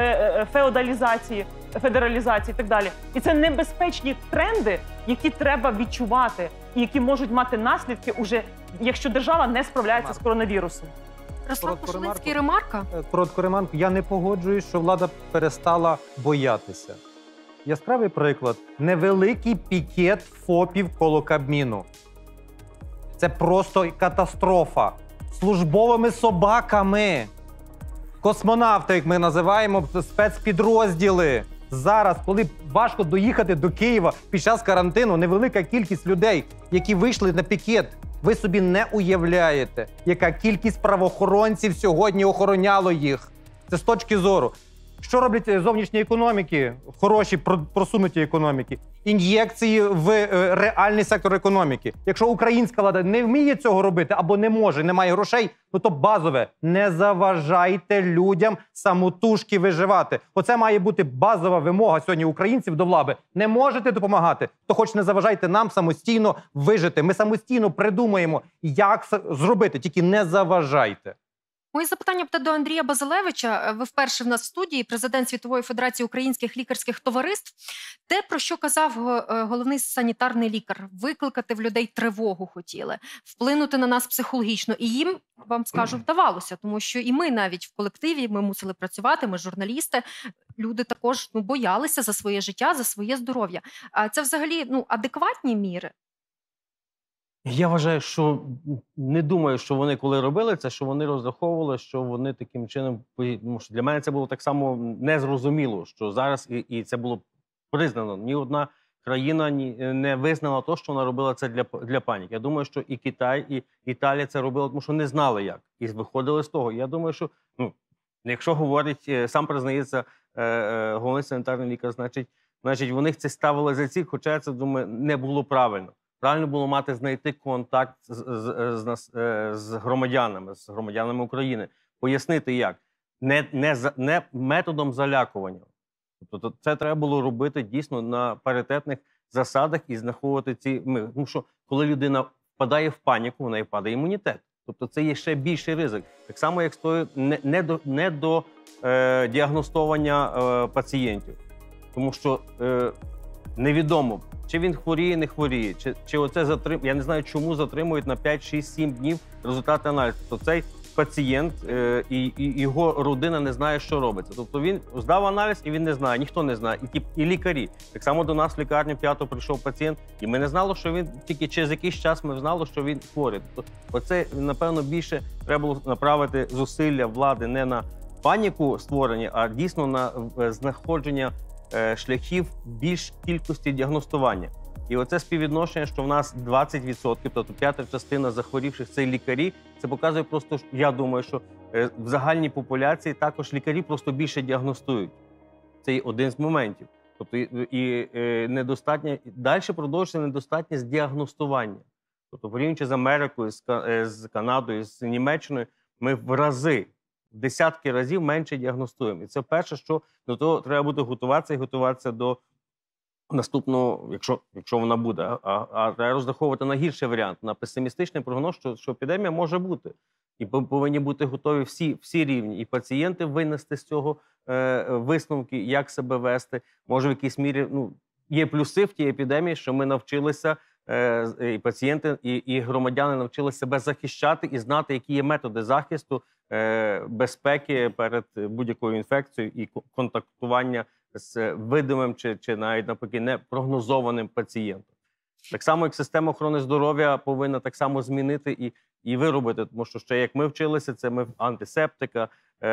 феодалізації, федералізації і так далі. І це небезпечні тренди, які треба відчувати і які можуть мати наслідки уже, якщо держава не справляється з коронавірусом. Руслан Кошулинський, ремарка? Коротку ремарку. Я не погоджуюсь, що влада перестала боятися. Яскравий приклад – невеликий пікет ФОПів коло Кабміну. Це просто катастрофа. Службовими собаками. Космонавти, як ми називаємо, спецпідрозділи. Зараз, коли важко доїхати до Києва під час карантину, невелика кількість людей, які вийшли на пікет, ви собі не уявляєте, яка кількість правоохоронців сьогодні охороняло їх. Це з точки зору. Що роблять зовнішні економіки, хороші, просунуті економіки? Ін'єкції в реальний сектор економіки. Якщо українська влада не вміє цього робити або не може, не має грошей, то базове – не заважайте людям самотужки виживати. Оце має бути базова вимога сьогодні українців до влади. Не можете допомагати, то хоч не заважайте нам самостійно вижити. Ми самостійно придумаємо, як зробити, тільки не заважайте. Моє запитання буде до Андрія Базилевича. Ви вперше в нас в студії, президент Світової Федерації українських лікарських товариств. Те, про що казав головний санітарний лікар, викликати в людей тривогу хотіли, вплинути на нас психологічно. І їм, вам скажу, вдавалося, тому що і ми навіть в колективі, ми мусили працювати, ми журналісти, люди також боялися за своє життя, за своє здоров'я. А це взагалі адекватні міри? Я вважаю, що не думаю, що вони коли робили це, що вони розраховували, що вони таким чином, тому що для мене це було так само незрозуміло, що зараз і це було признано. Ні одна країна не визнала те, що вона робила це для паніки. Я думаю, що і Китай, і Італія це робили, тому що не знали як. І виходили з того. Я думаю, що якщо говорить, сам признається головний санітарний лікар, значить вони це ставили за ціль, хоча це, думаю, не було правильно. Правильно було знайти контакт з громадянами України, пояснити як. Не методом залякування. Тобто це треба було робити дійсно на паритетних засадах і знаходити ці... Тому що коли людина впадає в паніку, в неї падає імунітет. Тобто це є ще більший ризик. Так само, як стоїть не до діагностування пацієнтів. Тому що невідомо, чи він хворіє, не хворіє, чи оце я не знаю, чому затримують на 5, 6, 7 днів результати аналізу. Тобто цей пацієнт і його родина не знає, що робиться. Тобто він здав аналіз і він не знає, ніхто не знає, і лікарі. Так само до нас в лікарню 5-го прийшов пацієнт, і ми не знали, що він, тільки через якийсь час ми знали, що він хворий. Тобто оце, напевно, більше треба було направити зусилля влади не на паніку створення, а дійсно на знаходження шляхів більш кількості діагностування. І оце співвідношення, що в нас 20%, тобто п'ята частина захворівших – це лікарі, це показує просто, я думаю, що в загальній популяції також лікарі просто більше діагностують. Це один з моментів. Тобто і недостатня, далі продовжується недостатність діагностування. Тобто, порівнюючи з Америкою, з Канадою, з Німеччиною, ми в рази, в десятки разів менше діагностуємо. І це перше, що до того треба буде готуватися і готуватися до наступного, якщо вона буде. А треба розраховувати на гірший варіант, на песимістичний прогноз, що епідемія може бути. І повинні бути готові всі рівні. І пацієнти винести з цього висновки, як себе вести. Може, в якійсь мірі є плюси в тій епідемії, що ми навчилися, і пацієнти, і громадяни навчилися себе захищати і знати, які є методи захисту, безпеки перед будь-якою інфекцією і контактування з видимим чи навіть навпаки непрогнозованим пацієнтом. Так само, як система охорони здоров'я повинна так само змінити і виробити, тому що ще як ми вчилися, це ми антисептика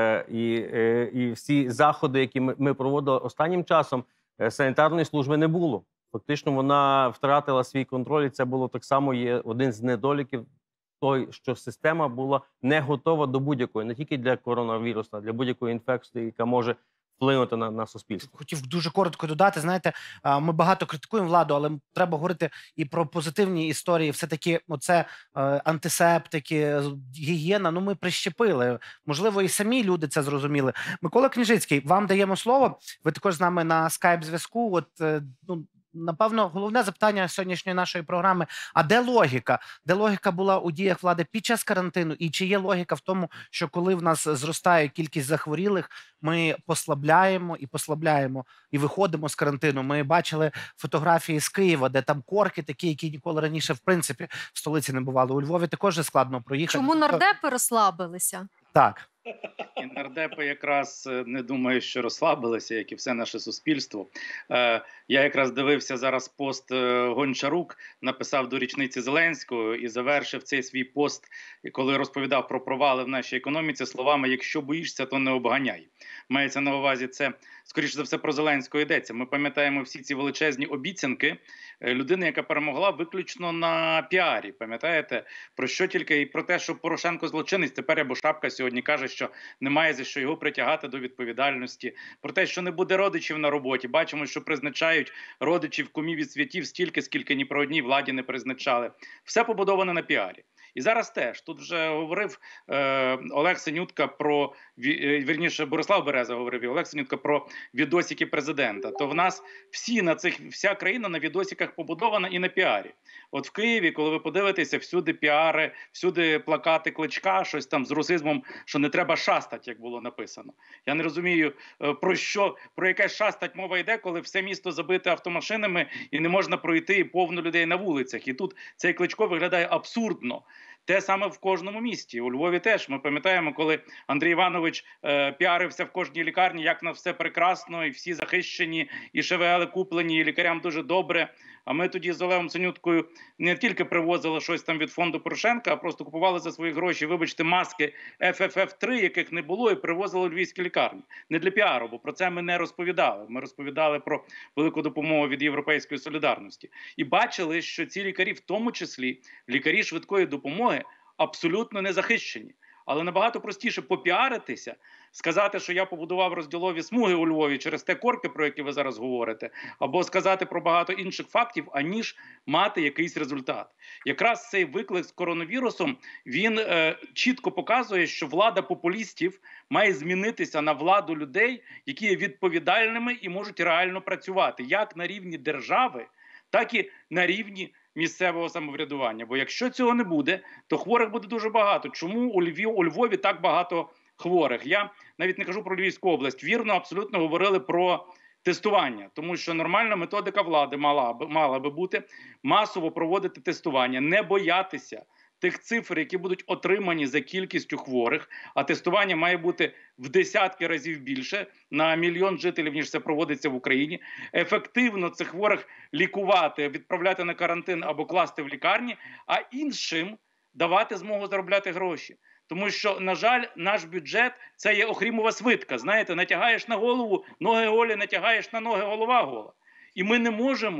і всі заходи, які ми проводили останнім часом, санітарної служби не було. Фактично вона втратила свій контроль, і це було так само є один з недоліків той, що система була не готова до будь-якої, не тільки для коронавірусу, а для будь-якої інфекції, яка може вплинути на суспільство. Хотів дуже коротко додати, знаєте, ми багато критикуємо владу, але треба говорити і про позитивні історії. Все-таки оце антисептики, гігієна, ми прищепили. Можливо, і самі люди це зрозуміли. Микола Княжицький, вам даємо слово. Ви також з нами на скайп-зв'язку. Напевно, головне запитання сьогоднішньої нашої програми – а де логіка? Де логіка була у діях влади під час карантину? І чи є логіка в тому, що коли в нас зростає кількість захворілих, ми послабляємо і виходимо з карантину? Ми бачили фотографії з Києва, де там корки такі, які ніколи раніше, в принципі, в столиці не бували. У Львові також складно проїхати. Чому нардепи розслабилися? Так. І нардепи якраз не думаю, що розслабилися, як і все наше суспільство. Я якраз дивився зараз пост Гончарук, написав до річниці Зеленського і завершив цей свій пост, коли розповідав про провали в нашій економіці, словами «якщо боїшся, то не обганяй». Мається на увазі це, скоріше за все, про Зеленського йдеться. Ми пам'ятаємо всі ці величезні обіцянки людини, яка перемогла виключно на піарі. Пам'ятаєте? Про що тільки? І про те, що Порошенко злочинець. Тепер Рябошапка сьогодні каже, що немає за що його притягати до відповідальності. Про те, що не буде родичів на роботі. Бачимо, що призначають родичів, кумів і святів стільки, скільки ні про одній владі не призначали. Все побудоване на піарі. І зараз теж. Тут вже говорив Олег Синютка про, вірніше, Борислав Береза говорив і Олег Синютка про відосики президента. То в нас вся країна на відосиках побудована і на піарі. От в Києві, коли ви подивитеся, всюди піари, всюди плакати Кличка, щось там з русизмом, що не треба шастать, як було написано. Я не розумію, про яке шастать мова йде, коли все місто забите автомашинами і не можна пройти, і повно людей на вулицях. І тут цей Кличко виглядає абсурдно. Те саме в кожному місті. У Львові теж. Ми пам'ятаємо, коли Андрій Іванович піарився в кожній лікарні, як на все прекрасно, і всі захищені, і ШВЛ куплені, і лікарям дуже добре. А ми тоді з Олегом Синюткою не тільки привозили щось там від фонду Порошенка, а просто купували за свої гроші, вибачте, маски FFF3, яких не було, і привозили у львівські лікарні. Не для піару, бо про це ми не розповідали. Ми розповідали про велику допомогу від Європейської солідарності. І бачили, що ці лікарі, в тому числі лікарі швидкої допомоги, абсолютно не захищені. Але набагато простіше попіаритися, сказати, що я побудував розділові смуги у Львові через те корки, про які ви зараз говорите, або сказати про багато інших фактів, аніж мати якийсь результат. Якраз цей виклик з коронавірусом, він чітко показує, що влада популістів має змінитися на владу людей, які є відповідальними і можуть реально працювати, як на рівні держави, так і на рівні місцевого самоврядування. Бо якщо цього не буде, то хворих буде дуже багато. Чому у Львові так багато хворих? Я навіть не кажу про Львівську область. Вірно, абсолютно говорили про тестування. Тому що нормальна методика влади мала би бути масово проводити тестування, не боятися тих цифр, які будуть отримані за кількістю хворих, а тестування має бути в десятки разів більше на 1 мільйон жителів, ніж це проводиться в Україні. Ефективно цих хворих лікувати, відправляти на карантин або класти в лікарні, а іншим давати змогу заробляти гроші. Тому що, на жаль, наш бюджет – це є Охрімова свитка. Знаєте, натягаєш на голову, ноги голі, натягаєш на ноги, голова гола. І ми не можемо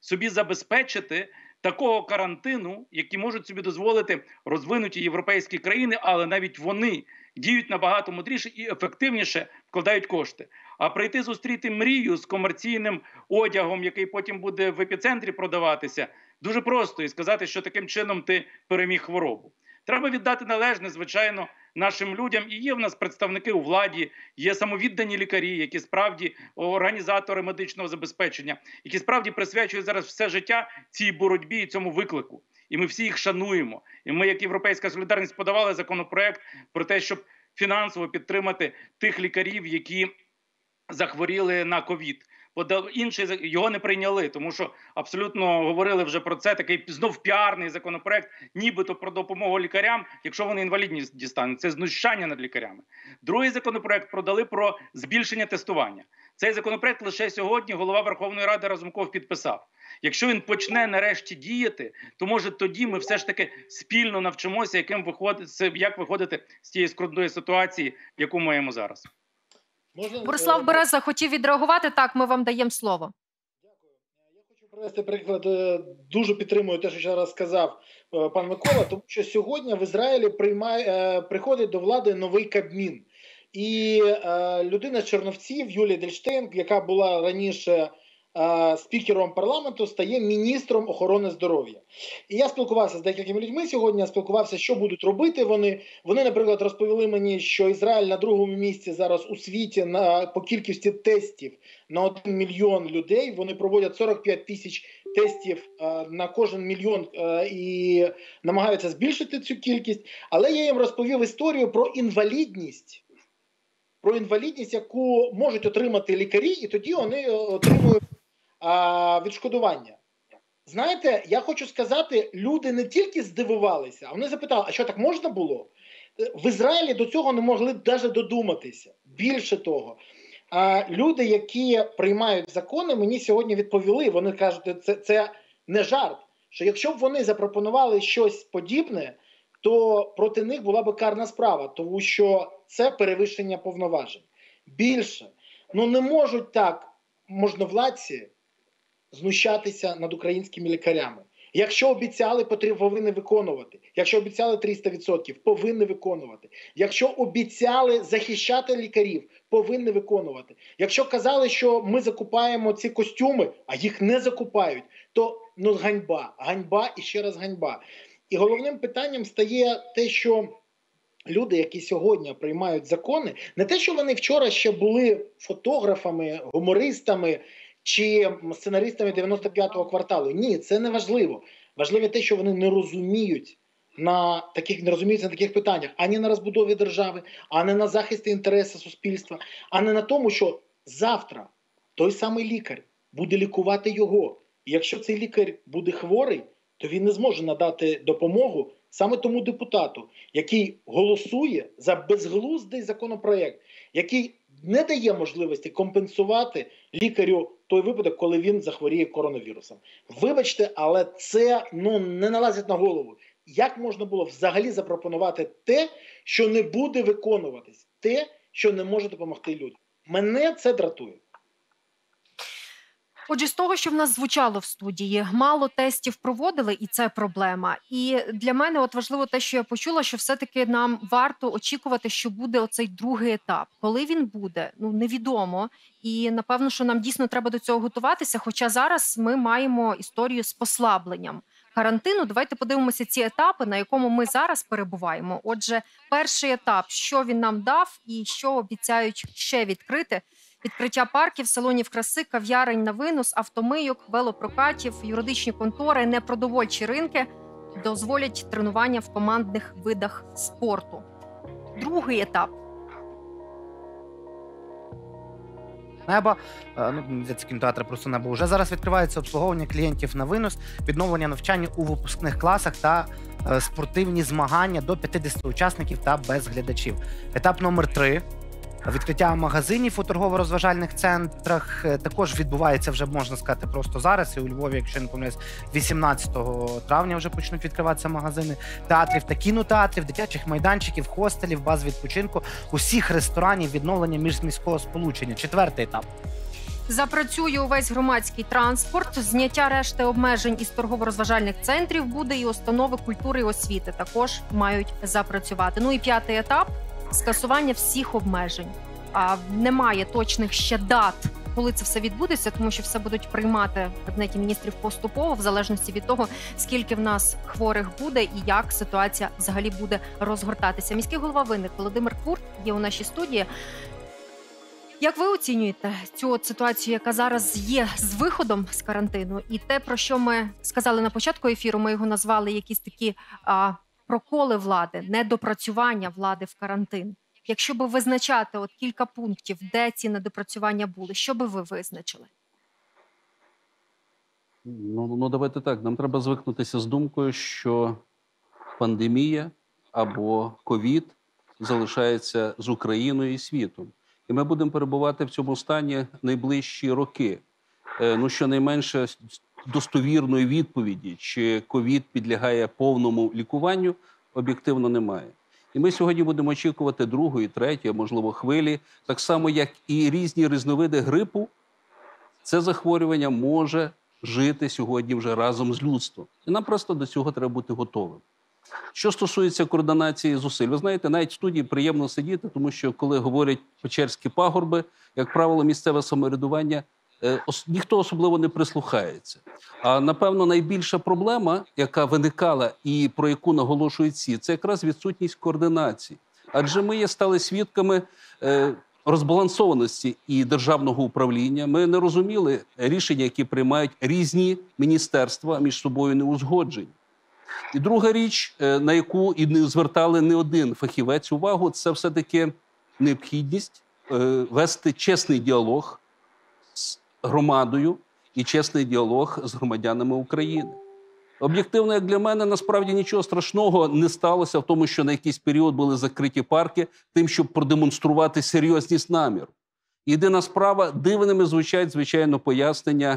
собі забезпечити такого карантину, який можуть собі дозволити розвинуті європейські країни, але навіть вони діють набагато мудріше і ефективніше вкладають кошти. А прийти зустріти мрію з комерційним одягом, який потім буде в епіцентрі продаватися, дуже просто і сказати, що таким чином ти переміг хворобу. Треба віддати належне, звичайно, нашим людям. І є в нас представники у владі, є самовіддані лікарі, які справді організатори медичного забезпечення, які справді присвячують зараз все життя цій боротьбі і цьому виклику. І ми всі їх шануємо. І ми, як «Європейська солідарність», подавали законопроект про те, щоб фінансово підтримати тих лікарів, які захворіли на ковід. Інші його не прийняли, тому що абсолютно говорили вже про це, такий знов піарний законопроект, нібито про допомогу лікарям, якщо вони інвалідність дістануть. Це знущання над лікарями. Другий законопроект продали про збільшення тестування. Цей законопроект лише сьогодні голова Верховної Ради Разумков підписав. Якщо він почне нарешті діяти, то може тоді ми все ж таки спільно навчимося, як виходити з тієї скрутної ситуації, яку маємо зараз. Борислав Береза хотів відреагувати. Так, ми вам даємо слово. Дякую. Я хочу привести приклад. Дуже підтримую те, що зараз сказав пан Микола, тому що сьогодні в Ізраїлі приходить до влади новий Кабмін. І людина з Черновців, Юлія Дельштейн, яка була раніше спікером парламенту, стає міністром охорони здоров'я. І я спілкувався з деякими людьми сьогодні, я спілкувався, що будуть робити вони. Вони, наприклад, розповіли мені, що Ізраїль на другому місці зараз у світі по кількості тестів на 1 мільйон людей. Вони проводять 45 тисяч тестів на кожен мільйон і намагаються збільшити цю кількість. Але я їм розповів історію про інвалідність, яку можуть отримати лікарі, і тоді вони отримують відшкодування. Знаєте, я хочу сказати, люди не тільки здивувалися, а вони запитали, а що так можна було? В Ізраїлі до цього не могли навіть додуматися. Більше того, люди, які приймають закони, мені сьогодні відповіли, вони кажуть, це не жарт, що якщо б вони запропонували щось подібне, то проти них була б карна справа, тому що це перевищення повноважень. Більше, не можуть так можновладці знущатися над українськими лікарями. Якщо обіцяли, повинні виконувати. Якщо обіцяли 300%, повинні виконувати. Якщо обіцяли захищати лікарів, повинні виконувати. Якщо казали, що ми закупаємо ці костюми, а їх не закупають, то ганьба. Ганьба і ще раз ганьба. І головним питанням стає те, що люди, які сьогодні приймають закони, не те, що вони вчора ще були фотографами, гумористами чи сценаристами 95-го кварталу. Ні, це не важливо. Важливо те, що вони не розуміються на таких питаннях, ані на розбудові держави, ані на захисті інтересу суспільства, ані на тому, що завтра той самий лікар буде лікувати його. І якщо цей лікар буде хворий, то він не зможе надати допомогу саме тому депутату, який голосує за безглуздий законопроект, який не дає можливості компенсувати лікарю той випадок, коли він захворіє коронавірусом. Вибачте, але це не налазить на голову. Як можна було взагалі запропонувати те, що не буде виконуватись, те, що не може допомогти людям? Мене це дратує. Отже, з того, що в нас звучало в студії, мало тестів проводили, і це проблема. І для мене важливо те, що я почула, що все-таки нам варто очікувати, що буде оцей другий етап. Коли він буде, невідомо. І, напевно, що нам дійсно треба до цього готуватися, хоча зараз ми маємо історію з послабленням карантину. Давайте подивимося ці етапи, на якому ми зараз перебуваємо. Отже, перший етап, що він нам дав і що обіцяють ще відкрити. Відкриття парків, салонів краси, кав'ярень на винос, автомийок, велопрокатів, юридичні контори, непродовольчі ринки дозволять тренування в командних видах спорту. Другий етап. Неба, для кінотеатри просто небо. Уже зараз відкривається обслуговування клієнтів на винос, відновлення навчання у випускних класах та спортивні змагання до 50 учасників та без глядачів. Етап номер 3. Відкриття магазинів у торгово-розважальних центрах також відбувається вже, можна сказати, просто зараз. І у Львові, якщо не помиляюсь, 18 травня вже почнуть відкриватися магазини театрів та кінотеатрів, дитячих майданчиків, хостелів, баз відпочинку, усіх ресторанів, відновлення міжміського сполучення. Четвертий етап. Запрацює увесь громадський транспорт, зняття решти обмежень із торгово-розважальних центрів буде, і установи культури і освіти також мають запрацювати. Ну і 5-й етап – скасування всіх обмежень. Немає точних ще дат, коли це все відбудеться, тому що все будуть приймати в Кабінеті міністрів поступово, в залежності від того, скільки в нас хворих буде і як ситуація взагалі буде розгортатися. Міський голова Винник Володимир Курт є у нашій студії. Як ви оцінюєте цю ситуацію, яка зараз є з виходом з карантину, і те, про що ми сказали на початку ефіру, ми його назвали якісь такі проколи влади, недопрацювання влади в карантин. Якщо би визначати кілька пунктів, де ці недопрацювання були, що би ви визначили? Ну, давайте так. Нам треба звикнутися з думкою, що пандемія або ковід залишається з Україною і світом. І ми будемо перебувати в цьому стані найближчі роки. Щонайменше достовірної відповіді, чи ковід підлягає повному лікуванню, об'єктивно немає. І ми сьогодні будемо очікувати другої, третьої, можливо, хвилі. Так само, як і різні різновиди грипу, це захворювання може жити сьогодні вже разом з людством. І нам просто до цього треба бути готовим. Що стосується координації зусиль, ви знаєте, навіть в студії приємно сидіти, тому що коли говорять Печерські пагорби, як правило, місцеве самоврядування, ніхто особливо не прислухається. А, напевно, найбільша проблема, яка виникала і про яку наголошують всі, це якраз відсутність координації. Адже ми стали свідками розбалансованості і державного управління. Ми не розуміли рішення, які приймають різні міністерства, між собою не узгоджені. І друга річ, на яку і не звертали не один фахівець увагу, це все-таки необхідність вести чесний діалог з громадою і чесний діалог з громадянами України. Об'єктивно, як для мене, насправді нічого страшного не сталося в тому, що на якийсь період були закриті парки, тим, щоб продемонструвати серйозність наміру. Єдина справа, дивними звучать, звичайно, пояснення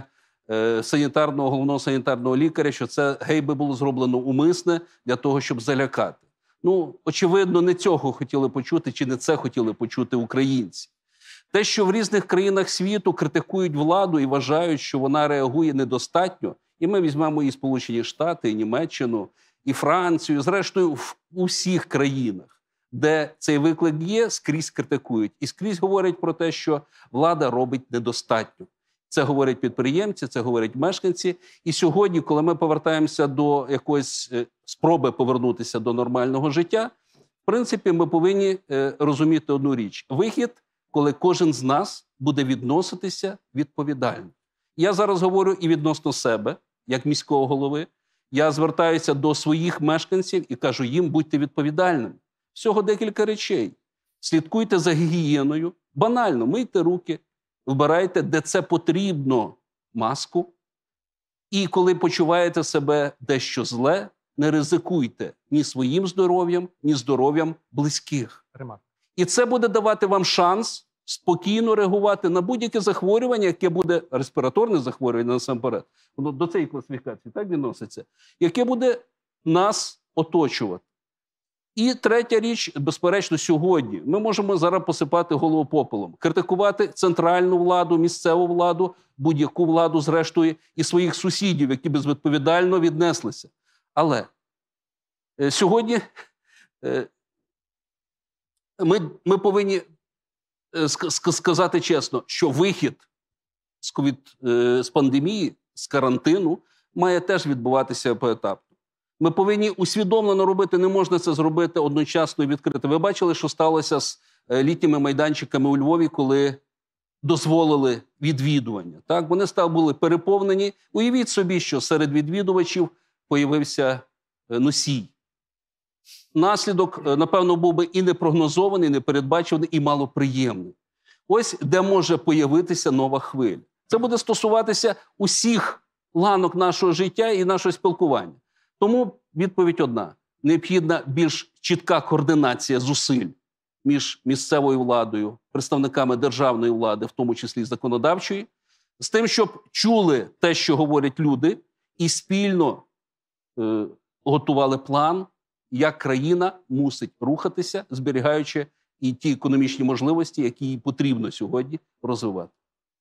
головного санітарного лікаря, що це гейби було зроблено умисне для того, щоб залякати. Очевидно, не цього хотіли почути, чи не це хотіли почути українці. Те, що в різних країнах світу критикують владу і вважають, що вона реагує недостатньо, і ми візьмемо і Сполучені Штати, і Німеччину, і Францію, зрештою, в усіх країнах, де цей виклик є, скрізь критикують. І скрізь говорять про те, що влада робить недостатньо. Це говорять підприємці, це говорять мешканці. І сьогодні, коли ми повертаємося до якоїсь спроби повернутися до нормального життя, в принципі, ми повинні розуміти одну річ. Вихід, коли кожен з нас буде відноситися відповідально. Я зараз говорю і відносно себе, як міського голови. Я звертаюся до своїх мешканців і кажу їм, будьте відповідальними. Всього декілька речей. Слідкуйте за гігієною. Банально, мийте руки, вбирайте, де це потрібно, маску. І коли почуваєте себе дещо зле, не ризикуйте ні своїм здоров'ям, ні здоров'ям близьких. І це буде давати вам шанс спокійно реагувати на будь-яке захворювання, яке буде респіраторне захворювання насамперед. Воно до цієї класифікації так відноситься, яке буде нас оточувати. І третя річ, безперечно, сьогодні ми можемо зараз посипати голову попелом, критикувати центральну владу, місцеву владу, будь-яку владу, зрештою, і своїх сусідів, які безвідповідально віднеслися. Але сьогодні ми повинні сказати чесно, що вихід з пандемії, з карантину, має теж відбуватися поетапно. Ми повинні усвідомлено робити, не можна це зробити одночасно і відкрито. Ви бачили, що сталося з літніми майданчиками у Львові, коли дозволили відвідування. Так? Вони були переповнені. Уявіть собі, що серед відвідувачів появився носій. Наслідок, напевно, був би і непрогнозований, і непередбачуваний, і малоприємний. Ось де може появитися нова хвиля. Це буде стосуватися усіх ланок нашого життя і нашого спілкування. Тому відповідь одна. Необхідна більш чітка координація зусиль між місцевою владою, представниками державної влади, в тому числі законодавчої, з тим, щоб чули те, що говорять люди, і спільно готували план, як країна мусить рухатися, зберігаючи і ті економічні можливості, які їй потрібно сьогодні розвивати.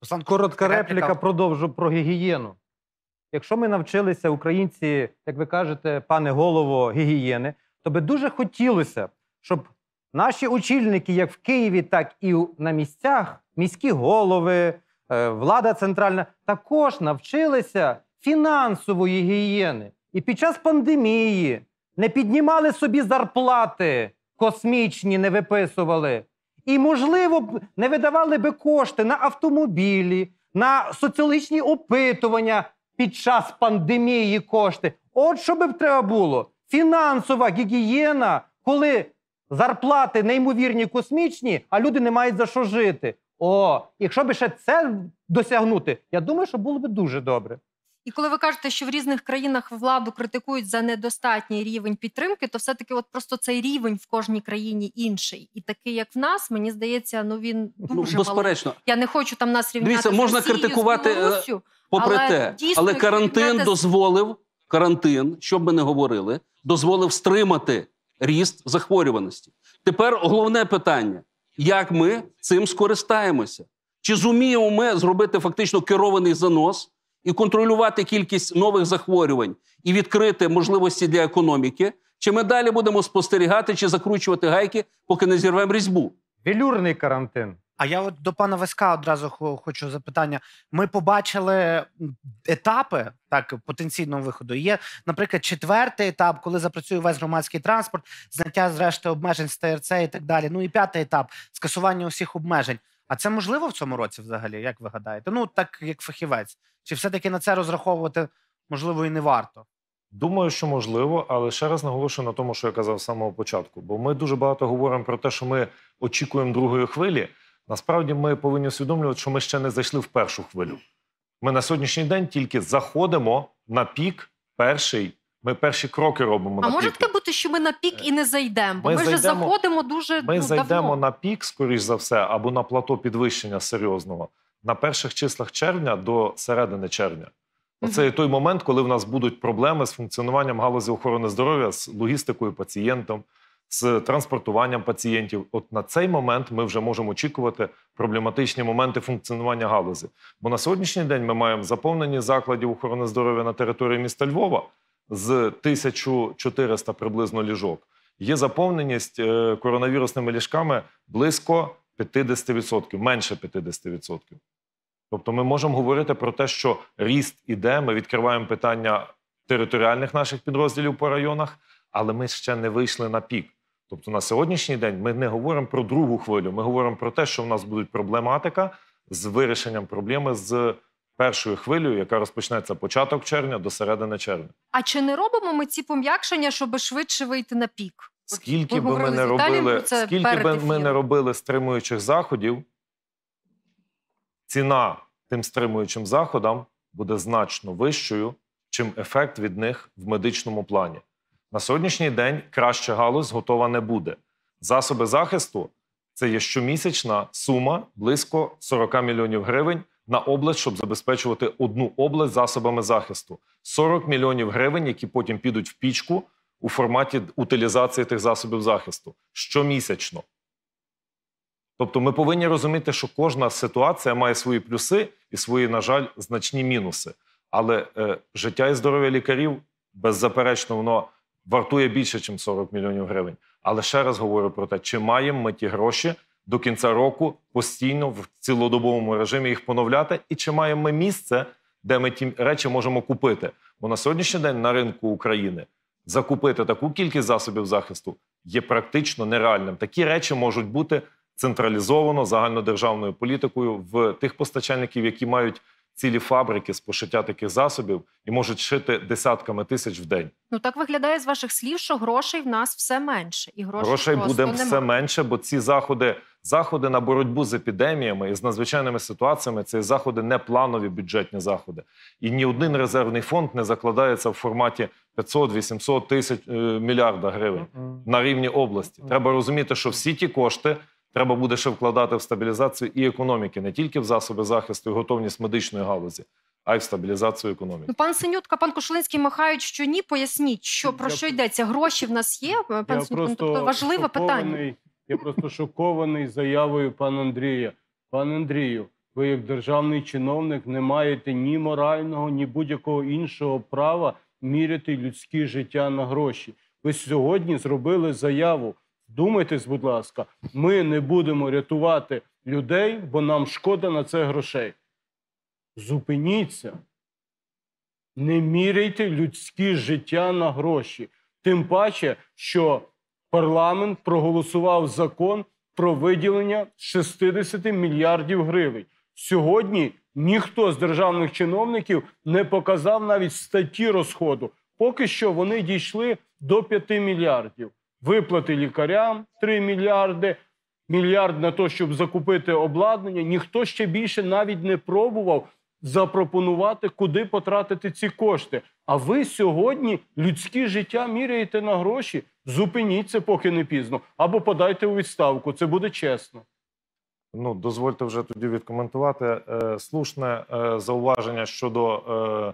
Коротка репліка, продовжу про гігієну. Якщо ми навчилися, українці, як ви кажете, пане голово, гігієни, то би дуже хотілося, щоб наші очільники, як в Києві, так і на місцях, міські голови, влада центральна, також навчилися фінансової гігієни. І під час пандемії не піднімали собі зарплати космічні, не виписували. І, можливо, не видавали би кошти на автомобілі, на соціологічні опитування під час пандемії кошти. От що би треба було. Фінансова гігієна, коли зарплати неймовірні космічні, а люди не мають за що жити. Якщо б ще це досягнути, я думаю, що було б дуже добре. І коли ви кажете, що в різних країнах владу критикують за недостатній рівень підтримки, то все-таки от просто цей рівень в кожній країні інший. І такий, як в нас, мені здається, він дуже безперечно. малий. Я не хочу там нас рівняти Дивіться, з можна Росією, критикувати з Білоруссю, попри те, дійсно, але якщо карантин порівняти дозволив, що б ми не говорили, дозволив стримати ріст захворюваності. Тепер головне питання, як ми цим скористаємося? Чи зуміємо ми зробити фактично керований занос і контролювати кількість нових захворювань і відкрити можливості для економіки? Чи ми далі будемо спостерігати чи закручувати гайки, поки не зірвемо різьбу? Велюрний карантин. А я от до пана Васька одразу хочу запитання. Ми побачили етапи потенційного виходу. Є, наприклад, 4-й етап, коли запрацює весь громадський транспорт, зняття зрешти обмежень з ТРЦ і так далі. Ну і 5-й етап – скасування усіх обмежень. А це можливо в цьому році взагалі, як ви гадаєте? Ну, так, як фахівець. Чи все-таки на це розраховувати, можливо, і не варто? Думаю, що можливо, але ще раз наголошую на тому, що я казав з самого початку. Бо ми дуже багато говоримо про те, що ми очікуємо другої хвилі. Насправді ми повинні усвідомлювати, що ми ще не зайшли в першу хвилю. Ми на сьогоднішній день тільки заходимо на пік перший. Ми перші кроки робимо на пік. А може таке бути, що ми на пік і не зайдемо? Бо ми вже заходимо дуже давно. Ми зайдемо на пік, скоріш за все, або на плато підвищення серйозного на перших числах червня до середини червня. Оце той момент, коли в нас будуть проблеми з функціонуванням галузі охорони здоров'я, з логістикою пацієнтам, з транспортуванням пацієнтів. От на цей момент ми вже можемо очікувати проблематичні моменти функціонування галузі. Бо на сьогоднішній день ми маємо заповнені закладів охорони здоров'я на території міста Львова з 1400 приблизно ліжок. Є заповненість коронавірусними ліжками близько 50%, менше 50%. Тобто ми можемо говорити про те, що ріст іде, ми відкриваємо питання територіальних наших підрозділів по районах, але ми ще не вийшли на пік. Тобто на сьогоднішній день ми не говоримо про другу хвилю, ми говоримо про те, що в нас буде проблематика з вирішенням проблеми з першою хвилею, яка розпочнеться початок червня до середини червня. А чи не робимо ми ці пом'якшення, щоб швидше вийти на пік? Скільки би ми не робили стримуючих заходів, ціна тим стримуючим заходам буде значно вищою, чим ефект від них в медичному плані. На сьогоднішній день краща галузь готова не буде. Засоби захисту – це є щомісячна сума близько 40 мільйонів гривень на область, щоб забезпечувати одну область засобами захисту. 40 мільйонів гривень, які потім підуть в пічку у форматі утилізації тих засобів захисту. Щомісячно. Тобто ми повинні розуміти, що кожна ситуація має свої плюси і свої, на жаль, значні мінуси. Але життя і здоров'я лікарів, беззаперечно, воно вартує більше, ніж 40 мільйонів гривень. Але ще раз говорю про те, чи маємо ми ті гроші до кінця року постійно в цілодобовому режимі їх поновляти, і чи маємо ми місце, де ми ті речі можемо купити. Бо на сьогоднішній день на ринку України закупити таку кількість засобів захисту є практично нереальним. Такі речі можуть бути централізовано загальнодержавною політикою в тих постачальників, які мають цілі фабрики з пошиття таких засобів і можуть шити десятками тисяч в день. Ну так виглядає з ваших слів, що грошей в нас все менше. І грошей буде все менше, бо ці заходи на боротьбу з епідеміями і з надзвичайними ситуаціями – це заходи не планові бюджетні заходи. І ні один резервний фонд не закладається в форматі 500-800 тисяч мільярда гривень на рівні області. Треба розуміти, що всі ті кошти треба буде ще вкладати в стабілізацію і економіки, не тільки в засоби захисту і готовність медичної галузі, а й в стабілізацію економіки. Ну, пан Синютка, пан Кошулинський махають, що ні. Поясніть, про що йдеться? Гроші в нас є, пан Синютка? Тобто важливе питання. Я просто шокований заявою пана Андрія. Пан Андрію, Ви, як державний чиновник, не маєте ні морального, ні будь-якого іншого права міряти людське життя на гроші. Ви сьогодні зробили заяву. Вдумайтесь, будь ласка, ми не будемо рятувати людей, бо нам шкода на це грошей. Зупиніться. Не міряйте людське життя на гроші. Тим паче, що парламент проголосував закон про виділення 60 мільярдів гривень. Сьогодні ніхто з державних чиновників не показав навіть статті розходу. Поки що вони дійшли до 5 мільярдів. Виплати лікарям 3 мільярди, мільярд на те, щоб закупити обладнання. Ніхто ще більше навіть не пробував запропонувати, куди потратити ці кошти. А ви сьогодні людське життя міряєте на гроші? Зупиніться, поки не пізно. Або подайте у відставку. Це буде чесно. Ну, дозвольте вже тоді відкоментувати. Слушне зауваження щодо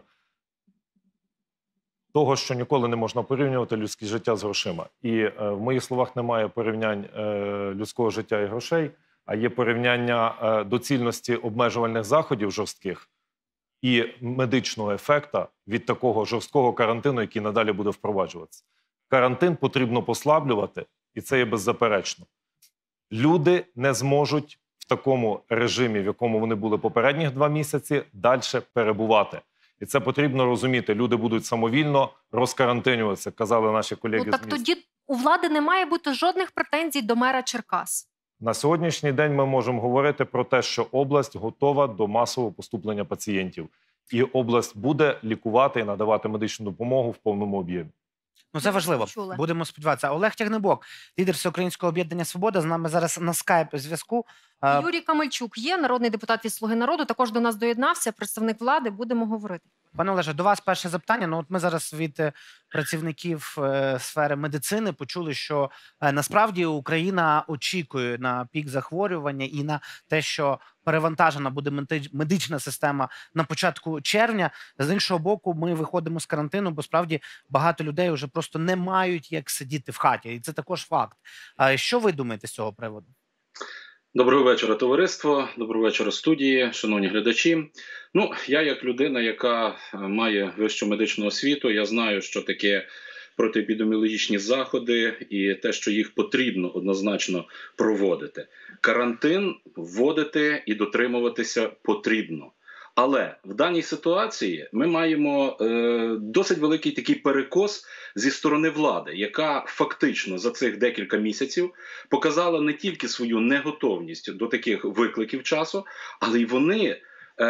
того, що ніколи не можна порівнювати людське життя з грошима. І в моїх словах немає порівнянь людського життя і грошей, а є порівняння доцільності обмежувальних заходів жорстких і медичного ефекту від такого жорсткого карантину, який надалі буде впроваджуватися. Карантин потрібно послаблювати, і це є беззаперечно. Люди не зможуть в такому режимі, в якому вони були попередніх 2 місяці, далі перебувати. І це потрібно розуміти. Люди будуть самовільно розкарантинюватися, казали наші колеги. Ну так тоді у влади не має бути жодних претензій до мера Черкас. На сьогоднішній день ми можемо говорити про те, що область готова до масового поступлення пацієнтів. І область буде лікувати і надавати медичну допомогу в повному об'ємі. Ну, це важливо. Чули. Будемо сподіватися. Олег Тягнебок, лідер Всеукраїнського об'єднання «Свобода», з нами зараз на скайп-зв'язку. Юрій Камельчук є, народний депутат від «Слуги народу», також до нас доєднався, представник влади, будемо говорити. Пане Олеже, до вас перше запитання. Ну, от ми зараз від працівників сфери медицини почули, що насправді Україна очікує на пік захворювання і на те, що перевантажена буде медична система на початку червня. З іншого боку, ми виходимо з карантину, бо справді багато людей вже просто не мають як сидіти в хаті. І це також факт. Що ви думаєте з цього приводу? Доброго вечора, товариство. Доброго вечора, студії, шановні глядачі. Ну, я як людина, яка має вищу медичну освіту, я знаю, що таке протиепідеміологічні заходи і те, що їх потрібно однозначно проводити. Карантин вводити і дотримуватися потрібно. Але в даній ситуації ми маємо досить великий такий перекос зі сторони влади, яка фактично за цих декілька місяців показала не тільки свою неготовність до таких викликів часу, але й вони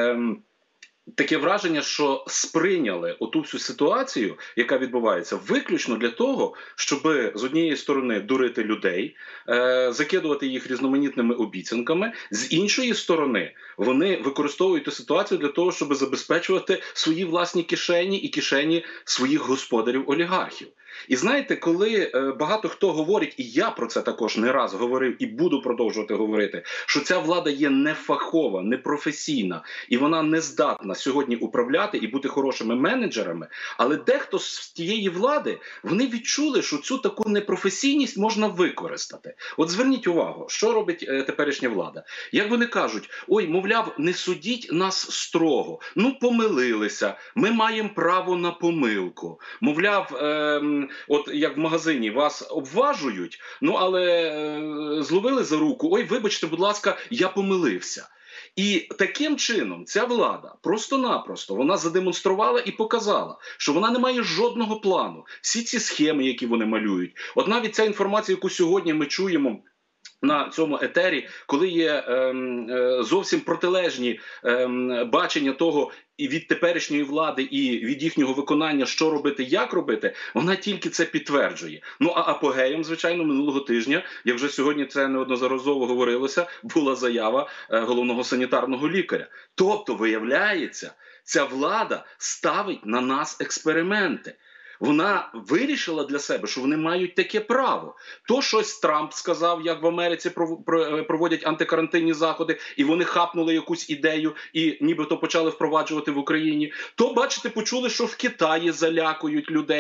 таке враження, що сприйняли оту всю ситуацію, яка відбувається, виключно для того, щоб з однієї сторони дурити людей, закидувати їх різноманітними обіцянками, з іншої сторони вони використовують ту ситуацію для того, щоб забезпечувати свої власні кишені і кишені своїх господарів-олігархів. І знаєте, коли багато хто говорить, і я про це також не раз говорив і буду продовжувати говорити, що ця влада є нефахова, непрофесійна, і вона не здатна сьогодні управляти і бути хорошими менеджерами, але дехто з тієї влади, вони відчули, що цю таку непрофесійність можна використати. От зверніть увагу, що робить теперішня влада. Як вони кажуть, ой, мовляв, не судіть нас строго, ну помилилися, ми маємо право на помилку. Мовляв, от як в магазині вас обважують, ну але зловили за руку, ой, вибачте, будь ласка, я помилився. І таким чином ця влада просто-напросто вона задемонструвала і показала, що вона не має жодного плану. Всі ці схеми, які вони малюють. От навіть ця інформація, яку сьогодні ми чуємо на цьому етері, коли є зовсім протилежні бачення того і від теперішньої влади, і від їхнього виконання, що робити, як робити, вона тільки це підтверджує. Ну а апогеєм, звичайно, минулого тижня, як вже сьогодні це неодноразово говорилося, була заява головного санітарного лікаря. Тобто, виявляється, ця влада ставить на нас експерименти. Вона вирішила для себе, що вони мають таке право. То щось Трамп сказав, як в Америці проводять антикарантинні заходи, і вони хапнули якусь ідею і нібито почали впроваджувати в Україні. То, бачите, почули, що в Китаї залякують людей.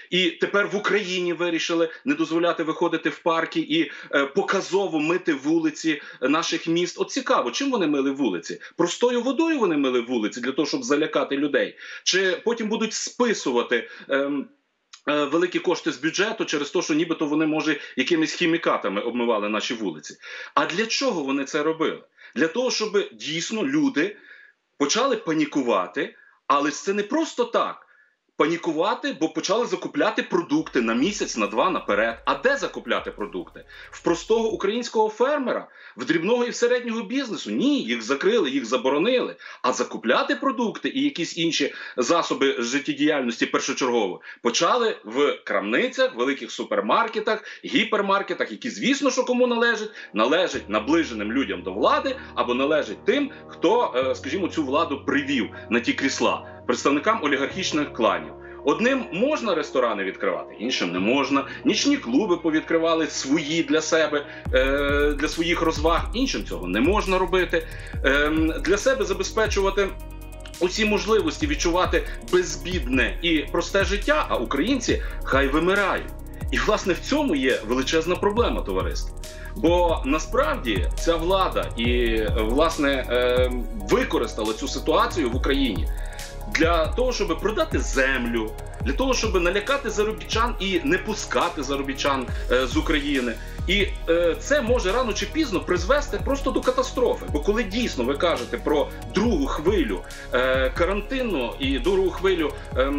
І тепер в Україні вирішили не дозволяти виходити в парки і показово мити вулиці наших міст. От цікаво, чим вони мили вулиці? Простою водою вони мили вулиці для того, щоб залякати людей? Чи потім будуть списувати великі кошти з бюджету через те, що нібито вони, може, якимись хімікатами обмивали наші вулиці? А для чого вони це робили? Для того, щоб дійсно люди почали панікувати, але це не просто так. Панікувати, бо почали закупляти продукти на місяць, на два наперед. А де закупляти продукти? В простого українського фермера? В дрібного і в середнього бізнесу? Ні, їх закрили, їх заборонили. А закупляти продукти і якісь інші засоби життєдіяльності першочергово почали в крамницях, великих супермаркетах, гіпермаркетах, які, звісно, що кому належать? Належать наближеним людям до влади або належать тим, хто, скажімо, цю владу привів на ті крісла. Представникам олігархічних кланів. Одним можна ресторани відкривати, іншим не можна. Нічні клуби повідкривали свої для себе, для своїх розваг, іншим цього не можна робити. Для себе забезпечувати усі можливості відчувати безбідне і просте життя, а українці хай вимирають. І, власне, в цьому є величезна проблема, товариство. Бо насправді ця влада і, власне, використала цю ситуацію в Україні для того, щоб продати землю, для того, щоб налякати заробітчан і не пускати заробітчан з України. І це може рано чи пізно призвести просто до катастрофи. Бо коли дійсно ви кажете про другу хвилю карантину і другу хвилю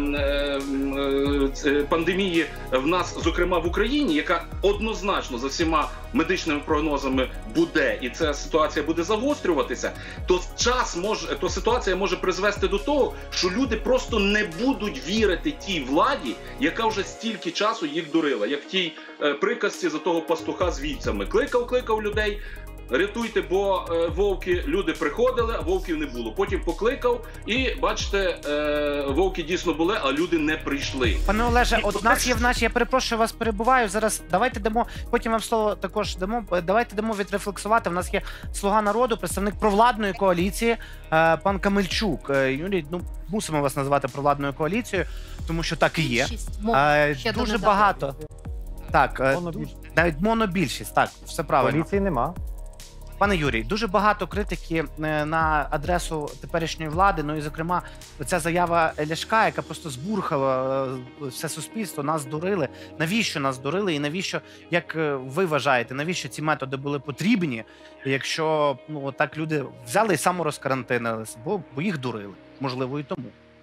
пандемії в нас, зокрема в Україні, яка однозначно за всіма медичними прогнозами буде, і ця ситуація буде загострюватися, то ситуація може призвести до того, що люди просто не будуть вірити тій владі, яка вже стільки часу їх дурила. Як в тій приказці за того пастуха з вівцями. Кликав людей, рятуйте, бо вовки, люди приходили, а вовків не було. Потім покликав і, бачите, вовки дійсно були, а люди не прийшли. Пане Олеже, от у нас є я перепрошую, вас перебуваю зараз. Давайте дамо, потім вам слово також дамо. Давайте дамо відрефлексувати. У нас є «Слуга народу», представник провладної коаліції, пан Камельчук. Юрій, мусимо вас називати провладною коаліцією, тому що так і є. Дуже багато. Так, навіть монобільшість, так, все правильно. Коаліції нема. Пане Юрій, дуже багато критики на адресу теперішньої влади, ну і, зокрема, ця заява Ляшка, яка просто збурхала все суспільство, нас дурили. Навіщо нас дурили і навіщо, як ви вважаєте, навіщо ці методи були потрібні, якщо так люди взяли і саморозкарантинилися, бо їх дурили, можливо, і тому.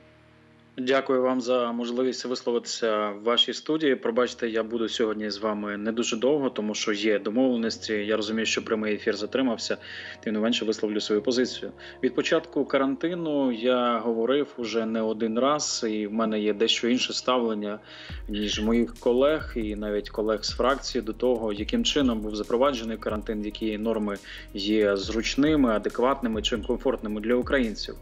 Дякую вам за можливість висловитися в вашій студії. Пробачте, я буду сьогодні з вами не дуже довго, тому що є домовленості. Я розумію, що прямий ефір затримався, тим не менше висловлю свою позицію. Від початку карантину я говорив уже не один раз, і в мене є дещо інше ставлення, ніж моїх колег і навіть колег з фракції до того, яким чином був запроваджений карантин, які норми є зручними, адекватними чи комфортними для українців.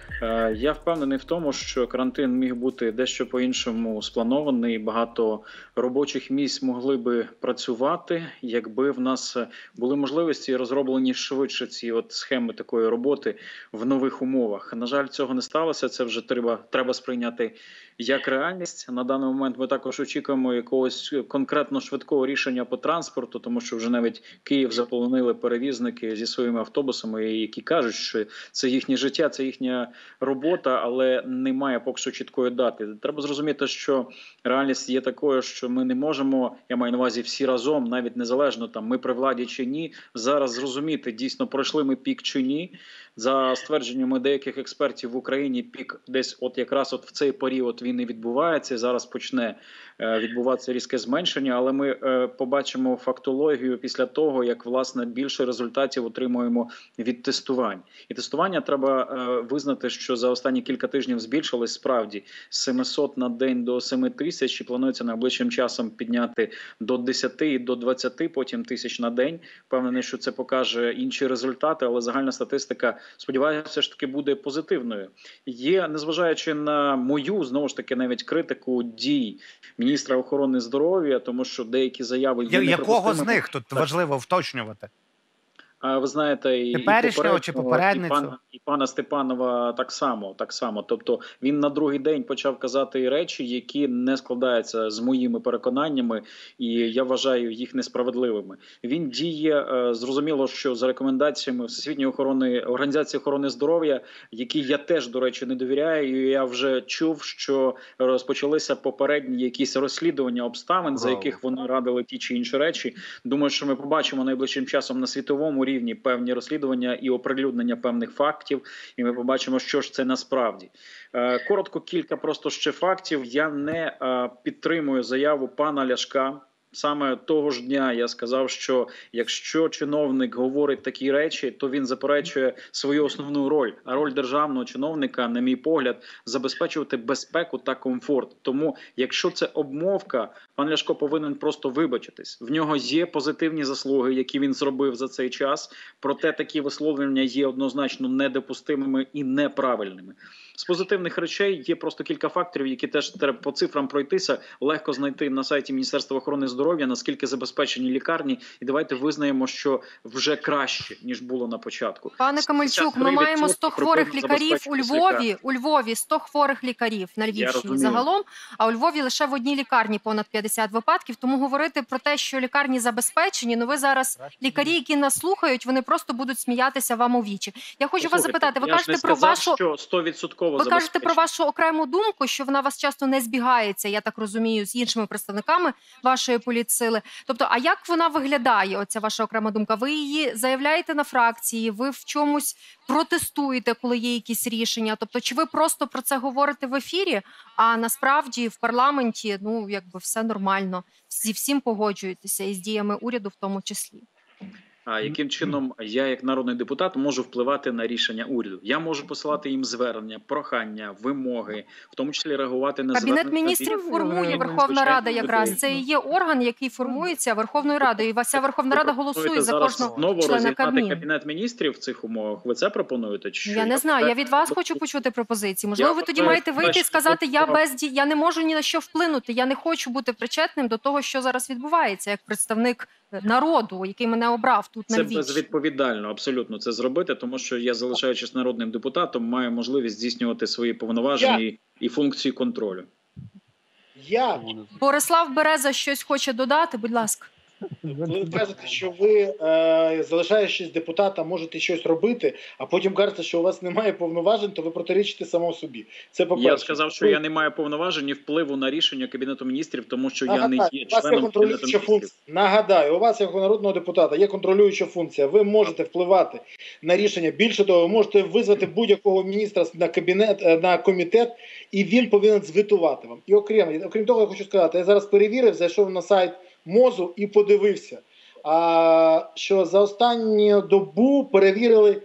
Я впевнений в тому, що карантин міг бути дещо по-іншому спланований. Багато робочих місць могли би працювати, якби в нас були можливості розроблені швидше ці схеми такої роботи в нових умовах. На жаль, цього не сталося, це вже треба сприйняти як реальність. На даний момент ми також очікуємо якогось конкретно швидкого рішення по транспорту, тому що вже навіть Київ заполонили перевізники зі своїми автобусами, які кажуть, що це їхнє життя, це їхня робота, але немає поки що чіткої дати. Треба зрозуміти, що реальність є такою, що ми не можемо, я маю на увазі всі разом, навіть незалежно там ми при владі чи ні, зараз зрозуміти, дійсно пройшли ми пік чи ні. За ствердженнями деяких експертів в Україні, пік десь якраз в цей період він і відбувається, зараз почне відбуватися різке зменшення, але ми побачимо фактологію після того, як, власне, більше результатів отримуємо від тестувань. І тестування треба визнати, що за останні кілька тижнів збільшилось справді з 700 на день до 7 тисяч, і планується найближчим часом підняти до 10 і до 20 потім тисяч на день. Впевнений, що це покаже інші результати, але загальна статистика, сподіваюся, все ж таки буде позитивною. Є, незважаючи на мою, знову ж таки, навіть критику дій міністра охорони здоров'я, тому що деякі заяви є неприпустимими. Якого з них тут важливо вточнювати? ви знаєте, і Теперішнього чи попередницю? і пана Степанова так само. Тобто він на другий день почав казати речі, які не складаються з моїми переконаннями, і я вважаю їх несправедливими. Він діє, зрозуміло, що за рекомендаціями Всесвітньої організації охорони здоров'я, якій я теж, до речі, не довіряю. І я вже чув, що розпочалися попередні якісь розслідування обставин, за яких вони радили ті чи інші речі. Думаю, що ми побачимо найближчим часом на світовому рівні певні розслідування і оприлюднення певних фактів, і ми побачимо, що ж це насправді. Коротко, кілька просто ще фактів. Я не підтримую заяву пана Ляшка. Саме того ж дня я сказав, що якщо чиновник говорить такі речі, то він заперечує свою основну роль. А роль державного чиновника, на мій погляд, забезпечувати безпеку та комфорт. Тому, якщо це обмовка, пан Ляшко повинен просто вибачитись. В нього є позитивні заслуги, які він зробив за цей час, проте такі висловлення є однозначно недопустимими і неправильними. З позитивних речей є просто кілька факторів, які теж треба по цифрам пройтися, легко знайти на сайті Міністерства охорони здоров'я, наскільки забезпечені лікарні, і давайте визнаємо, що вже краще, ніж було на початку. Пане Камельчук, ми маємо 100 хворих лікарів у Львові. У Львові 100 хворих лікарів на Львівщині загалом, а у Львові лише в одній лікарні понад 50 випадків. Тому говорити про те, що лікарні забезпечені, ви зараз лікарі, які нас слухають, вони просто будуть сміятися вам у вічі. Я хочу вас запитати, ви кажете про вашу... що 100% Ви кажете про вашу окрему думку, що вона вас часто не збігається, я так розумію, з іншими представниками вашої політсили. Тобто, а як вона виглядає, оця ваша окрема думка? Ви її заявляєте на фракції, ви в чомусь протестуєте, коли є якісь рішення? Тобто, чи ви просто про це говорите в ефірі, а насправді в парламенті, все нормально, зі всім погоджуєтеся, і з діями уряду в тому числі? А яким чином я, як народний депутат, можу впливати на рішення уряду? Я можу посилати їм звернення, прохання, вимоги, в тому числі реагувати на звернення. Кабінет міністрів формує Верховна Рада якраз. Це і є орган, який формується Верховною Радою. І вся Верховна Рада голосує за кожного члена Кабміну. Кабінет міністрів в цих умовах? Ви це пропонуєте? Чи що? Я не знаю. Я від вас хочу почути пропозиції. Можливо, ви тоді маєте вийти і сказати, я не можу ні на що вплинути, я не хочу бути причетним до того, що зараз відбувається, як представник народу, який мене обрав тут на Львівщині. Це безвідповідально абсолютно це зробити, тому що я, залишаючись народним депутатом, маю можливість здійснювати свої повноваження і функції контролю. Борислав Береза щось хоче додати, будь ласка. Ви кажете, що ви, залишаючись депутатом, можете щось робити, а потім кажете, що у вас немає повноважень, то ви протирічите самому собі. Це по-перше. Я сказав, що я не маю повноважень і впливу на рішення Кабінету міністрів, тому що я не є членом Кабінету міністрів. Нагадаю, у вас, як народного депутата, є контролююча функція. Ви можете впливати на рішення. Більше того, ви можете визвати будь-якого міністра на комітет, і він повинен звітувати вам. І окрім того, я хочу сказати, я зараз перевірив, зайшов на сайт МОЗу і подивився, що за останню добу перевірили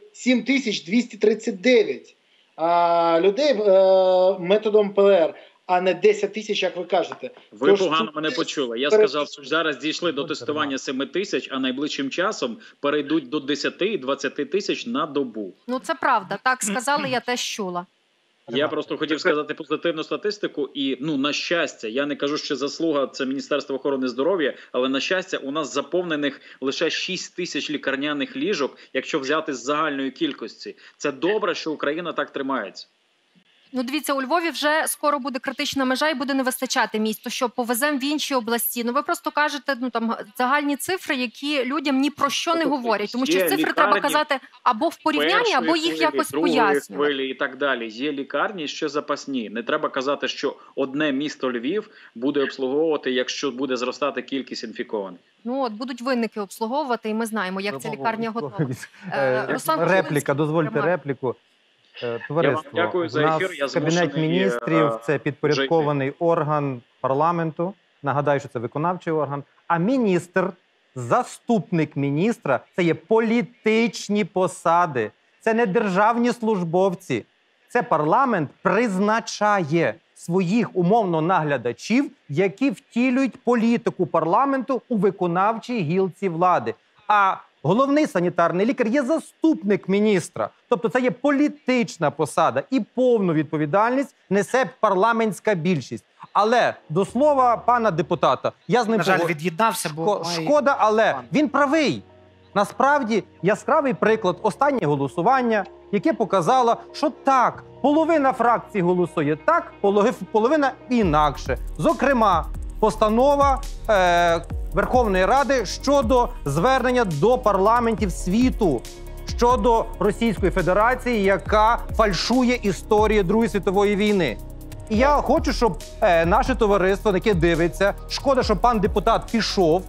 7239 людей методом ПЛР, а не 10 тисяч, як ви кажете. Ви погано мене почули. Я сказав, що зараз дійшли до тестування 7 тисяч, а найближчим часом перейдуть до 10 і 20 тисяч на добу. Це правда. Так сказали, я теж чула. Я просто хотів сказати позитивну статистику і, на щастя, я не кажу, що заслуга це Міністерство охорони здоров'я, але на щастя у нас заповнених лише 6 тисяч лікарняних ліжок, якщо взяти з загальної кількості. Це добре, що Україна так тримається. Дивіться, у Львові вже скоро буде критична межа і буде не вистачати місць, то що повеземо в інші області. Ви просто кажете, загальні цифри, які людям ні про що не говорять. Тому що цифри треба казати або в порівнянні, або їх якось пояснювати. Хвилі і так далі. Є лікарні, що запасні. Не треба казати, що одне місто Львів буде обслуговувати, якщо буде зростати кількість інфікованих. Будуть винники обслуговувати, і ми знаємо, як ця лікарня готова. Репліка, дозвольте репліку. Товариство, дякую за ефір. Я Кабінет міністрів – це підпорядкований орган парламенту. Нагадаю, що це виконавчий орган. А міністр, заступник міністра – це є політичні посади. Це не державні службовці. Це парламент призначає своїх умовно наглядачів, які втілюють політику парламенту у виконавчій гілці влади. А головний санітарний лікар є заступник міністра. Тобто це є політична посада і повну відповідальність несе парламентська більшість. Але до слова пана депутата, я з ним від'єднався, бо шкода, але він правий. Насправді, яскравий приклад останнє голосування, яке показало, що так, половина фракцій голосує так, половина інакше. Зокрема, постанова Верховної Ради щодо звернення до парламентів світу щодо Російської Федерації, яка фальшує історію Другої світової війни. І я хочу, щоб наше товариство, яке дивиться, шкода, що пан депутат пішов,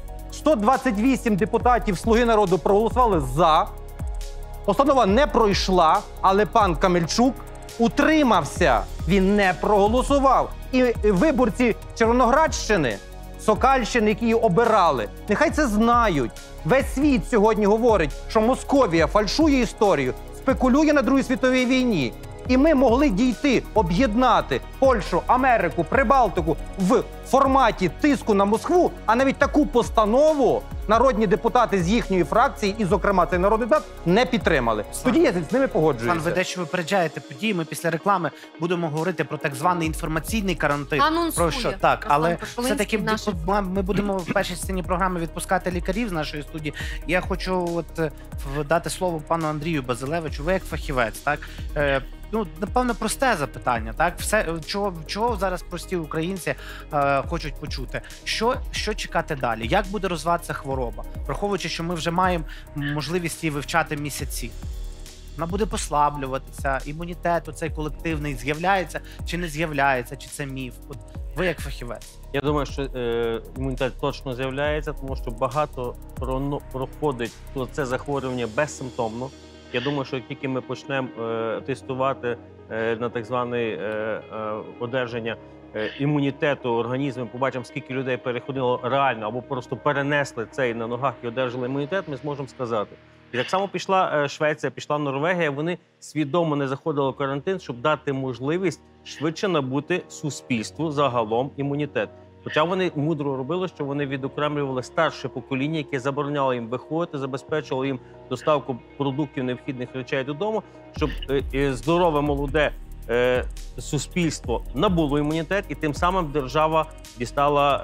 128 депутатів «Слуги народу» проголосували «за», постанова не пройшла, але пан Камельчук утримався, він не проголосував. І виборці Червоноградщини, Сокальщини, які її обирали, нехай це знають. Весь світ сьогодні говорить, що Московія фальшує історію, спекулює на Другій світовій війні. І ми могли дійти, об'єднати Польщу, Америку, Прибалтику в форматі тиску на Москву, а навіть таку постанову народні депутати з їхньої фракції, і, зокрема, цей народний депутат, не підтримали. Тоді я з ними погоджуюся. Пан, ви дещо випереджаєте події. Ми після реклами будемо говорити про так званий інформаційний карантин. Анонсує. Про що? Так, але все-таки наші... ми будемо в першій частині програми відпускати лікарів з нашої студії. Я хочу дати слово пану Андрію Базилевичу. Ви як фахівець, так? Напевно, просте запитання, так? Чого зараз прості українці хочуть почути? Що чекати далі? Як буде розвиватися хвороба? Враховуючи, що ми вже маємо можливість її вивчати місяці. Вона буде послаблюватися, імунітет оцей колективний з'являється чи не з'являється, чи це міф? От ви як фахівець. Я думаю, що імунітет точно з'являється, тому що багато проходить це захворювання безсимптомно. Я думаю, що як тільки ми почнемо тестувати на так зване одержання імунітету організму, побачимо, скільки людей переходило реально або просто перенесли цей на ногах і одержали імунітет, ми зможемо сказати. І так само пішла Швеція, пішла Норвегія, вони свідомо не заходили в карантин, щоб дати можливість швидше набути суспільству загалом імунітет. Хоча вони мудро робили, що вони відокремлювали старше покоління, яке забороняло їм виходити, забезпечувало їм доставку продуктів, необхідних речей додому, щоб здорове, молоде суспільство набуло імунітет, і тим самим держава дістала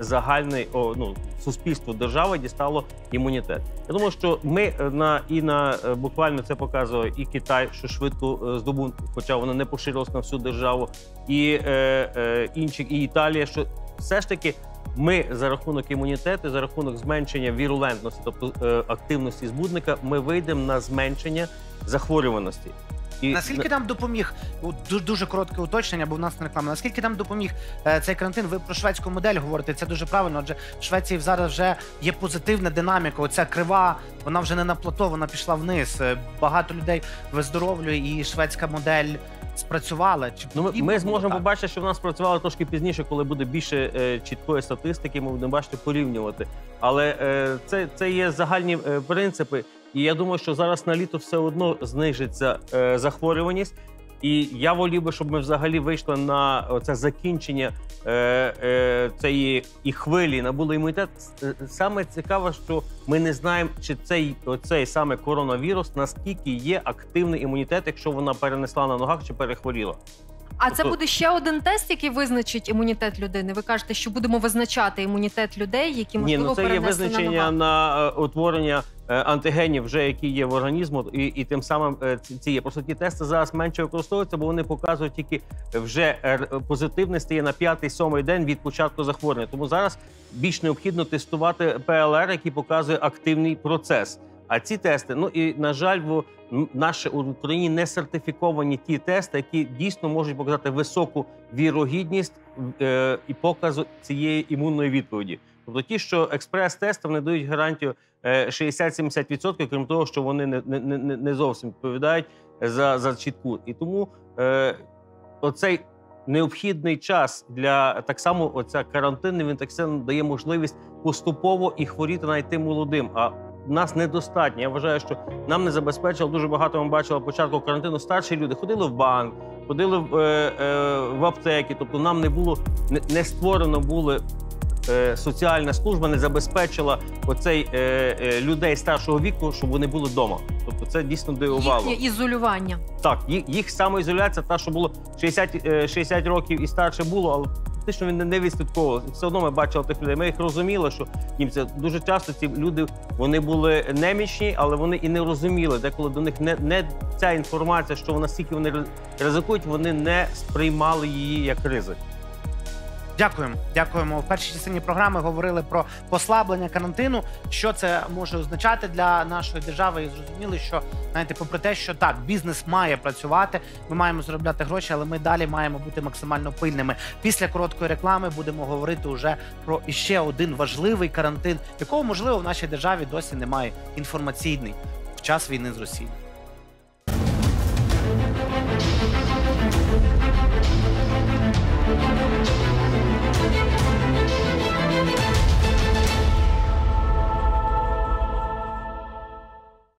суспільство держави дістало імунітет. Я думаю, що ми буквально це показує і Китай, що швидко здобув, хоча воно не поширилось на всю державу, і Італія, що все ж таки ми за рахунок імунітету, за рахунок зменшення вірулентності, тобто активності збудника, ми вийдемо на зменшення захворюваності. Наскільки нам допоміг, дуже коротке уточнення, бо в нас не реклама, наскільки нам допоміг цей карантин? Ви про шведську модель говорите, це дуже правильно, адже в Швеції зараз вже є позитивна динаміка, оця крива, вона вже не на плато, вона пішла вниз. Багато людей виздоровлює, і шведська модель спрацювала. Ми зможемо побачити, що в нас спрацювало трошки пізніше, коли буде більше чіткої статистики, ми будемо бачити, порівнювати. Але це є загальні принципи. І я думаю, що зараз на літо все одно знижиться захворюваність. І я волів би, щоб ми взагалі вийшли на це закінчення цієї і хвилі, набули імунітет. Саме цікаве, що ми не знаємо, чи оцей саме коронавірус, наскільки є активний імунітет, якщо вона перенесла на ногах чи перехворіла. А це буде ще один тест, який визначить імунітет людини? Ви кажете, що будемо визначати імунітет людей, які, можливо, перенесли на ногах? Це є визначення на утворення антигенів, вже які є в організму, і тим самим ці є. Просто ті тести зараз менше використовуються, бо вони показують тільки вже позитивне стає на 5-7 день від початку захворювання. Тому зараз більш необхідно тестувати ПЛР, який показує активний процес. А ці тести, і, на жаль, в Україні не сертифіковані ті тести, які дійсно можуть показати високу вірогідність і показу цієї імунної відповіді. Тобто ті, що експрес-тести, вони дають гарантію 60-70%, крім того, що вони не зовсім відповідають за чітку. І тому оцей необхідний час для так само оця карантин, він так само дає можливість поступово і хворіти навіть тим молодим. А нас недостатньо. Я вважаю, що нам не забезпечило, дуже багато ми бачили початку карантину, старші люди ходили в банк, ходили в аптеки, тобто нам не створено були соціальна служба, не забезпечила людей старшого віку, щоб вони були вдома. Тобто це дійсно дивувало. Їхнє ізолювання. Так, їх самоізоляція, та, що було 60 років і старше було, але фактично він не відслідковував. Все одно ми бачили тих людей. Ми їх розуміли, що їм це дуже часто ці люди вони були немічні, але вони і не розуміли. Деколи до них не ця інформація, що наскільки вони ризикують, вони не сприймали її як ризик. Дякуємо. В першій частині програми говорили про послаблення карантину, що це може означати для нашої держави. І зрозуміли, що, знаєте, попри те, що так, бізнес має працювати, ми маємо заробляти гроші, але ми далі маємо бути максимально пильними. Після короткої реклами будемо говорити вже про іще один важливий карантин, якого, можливо, в нашій державі досі немає, інформаційний, в час війни з Росією.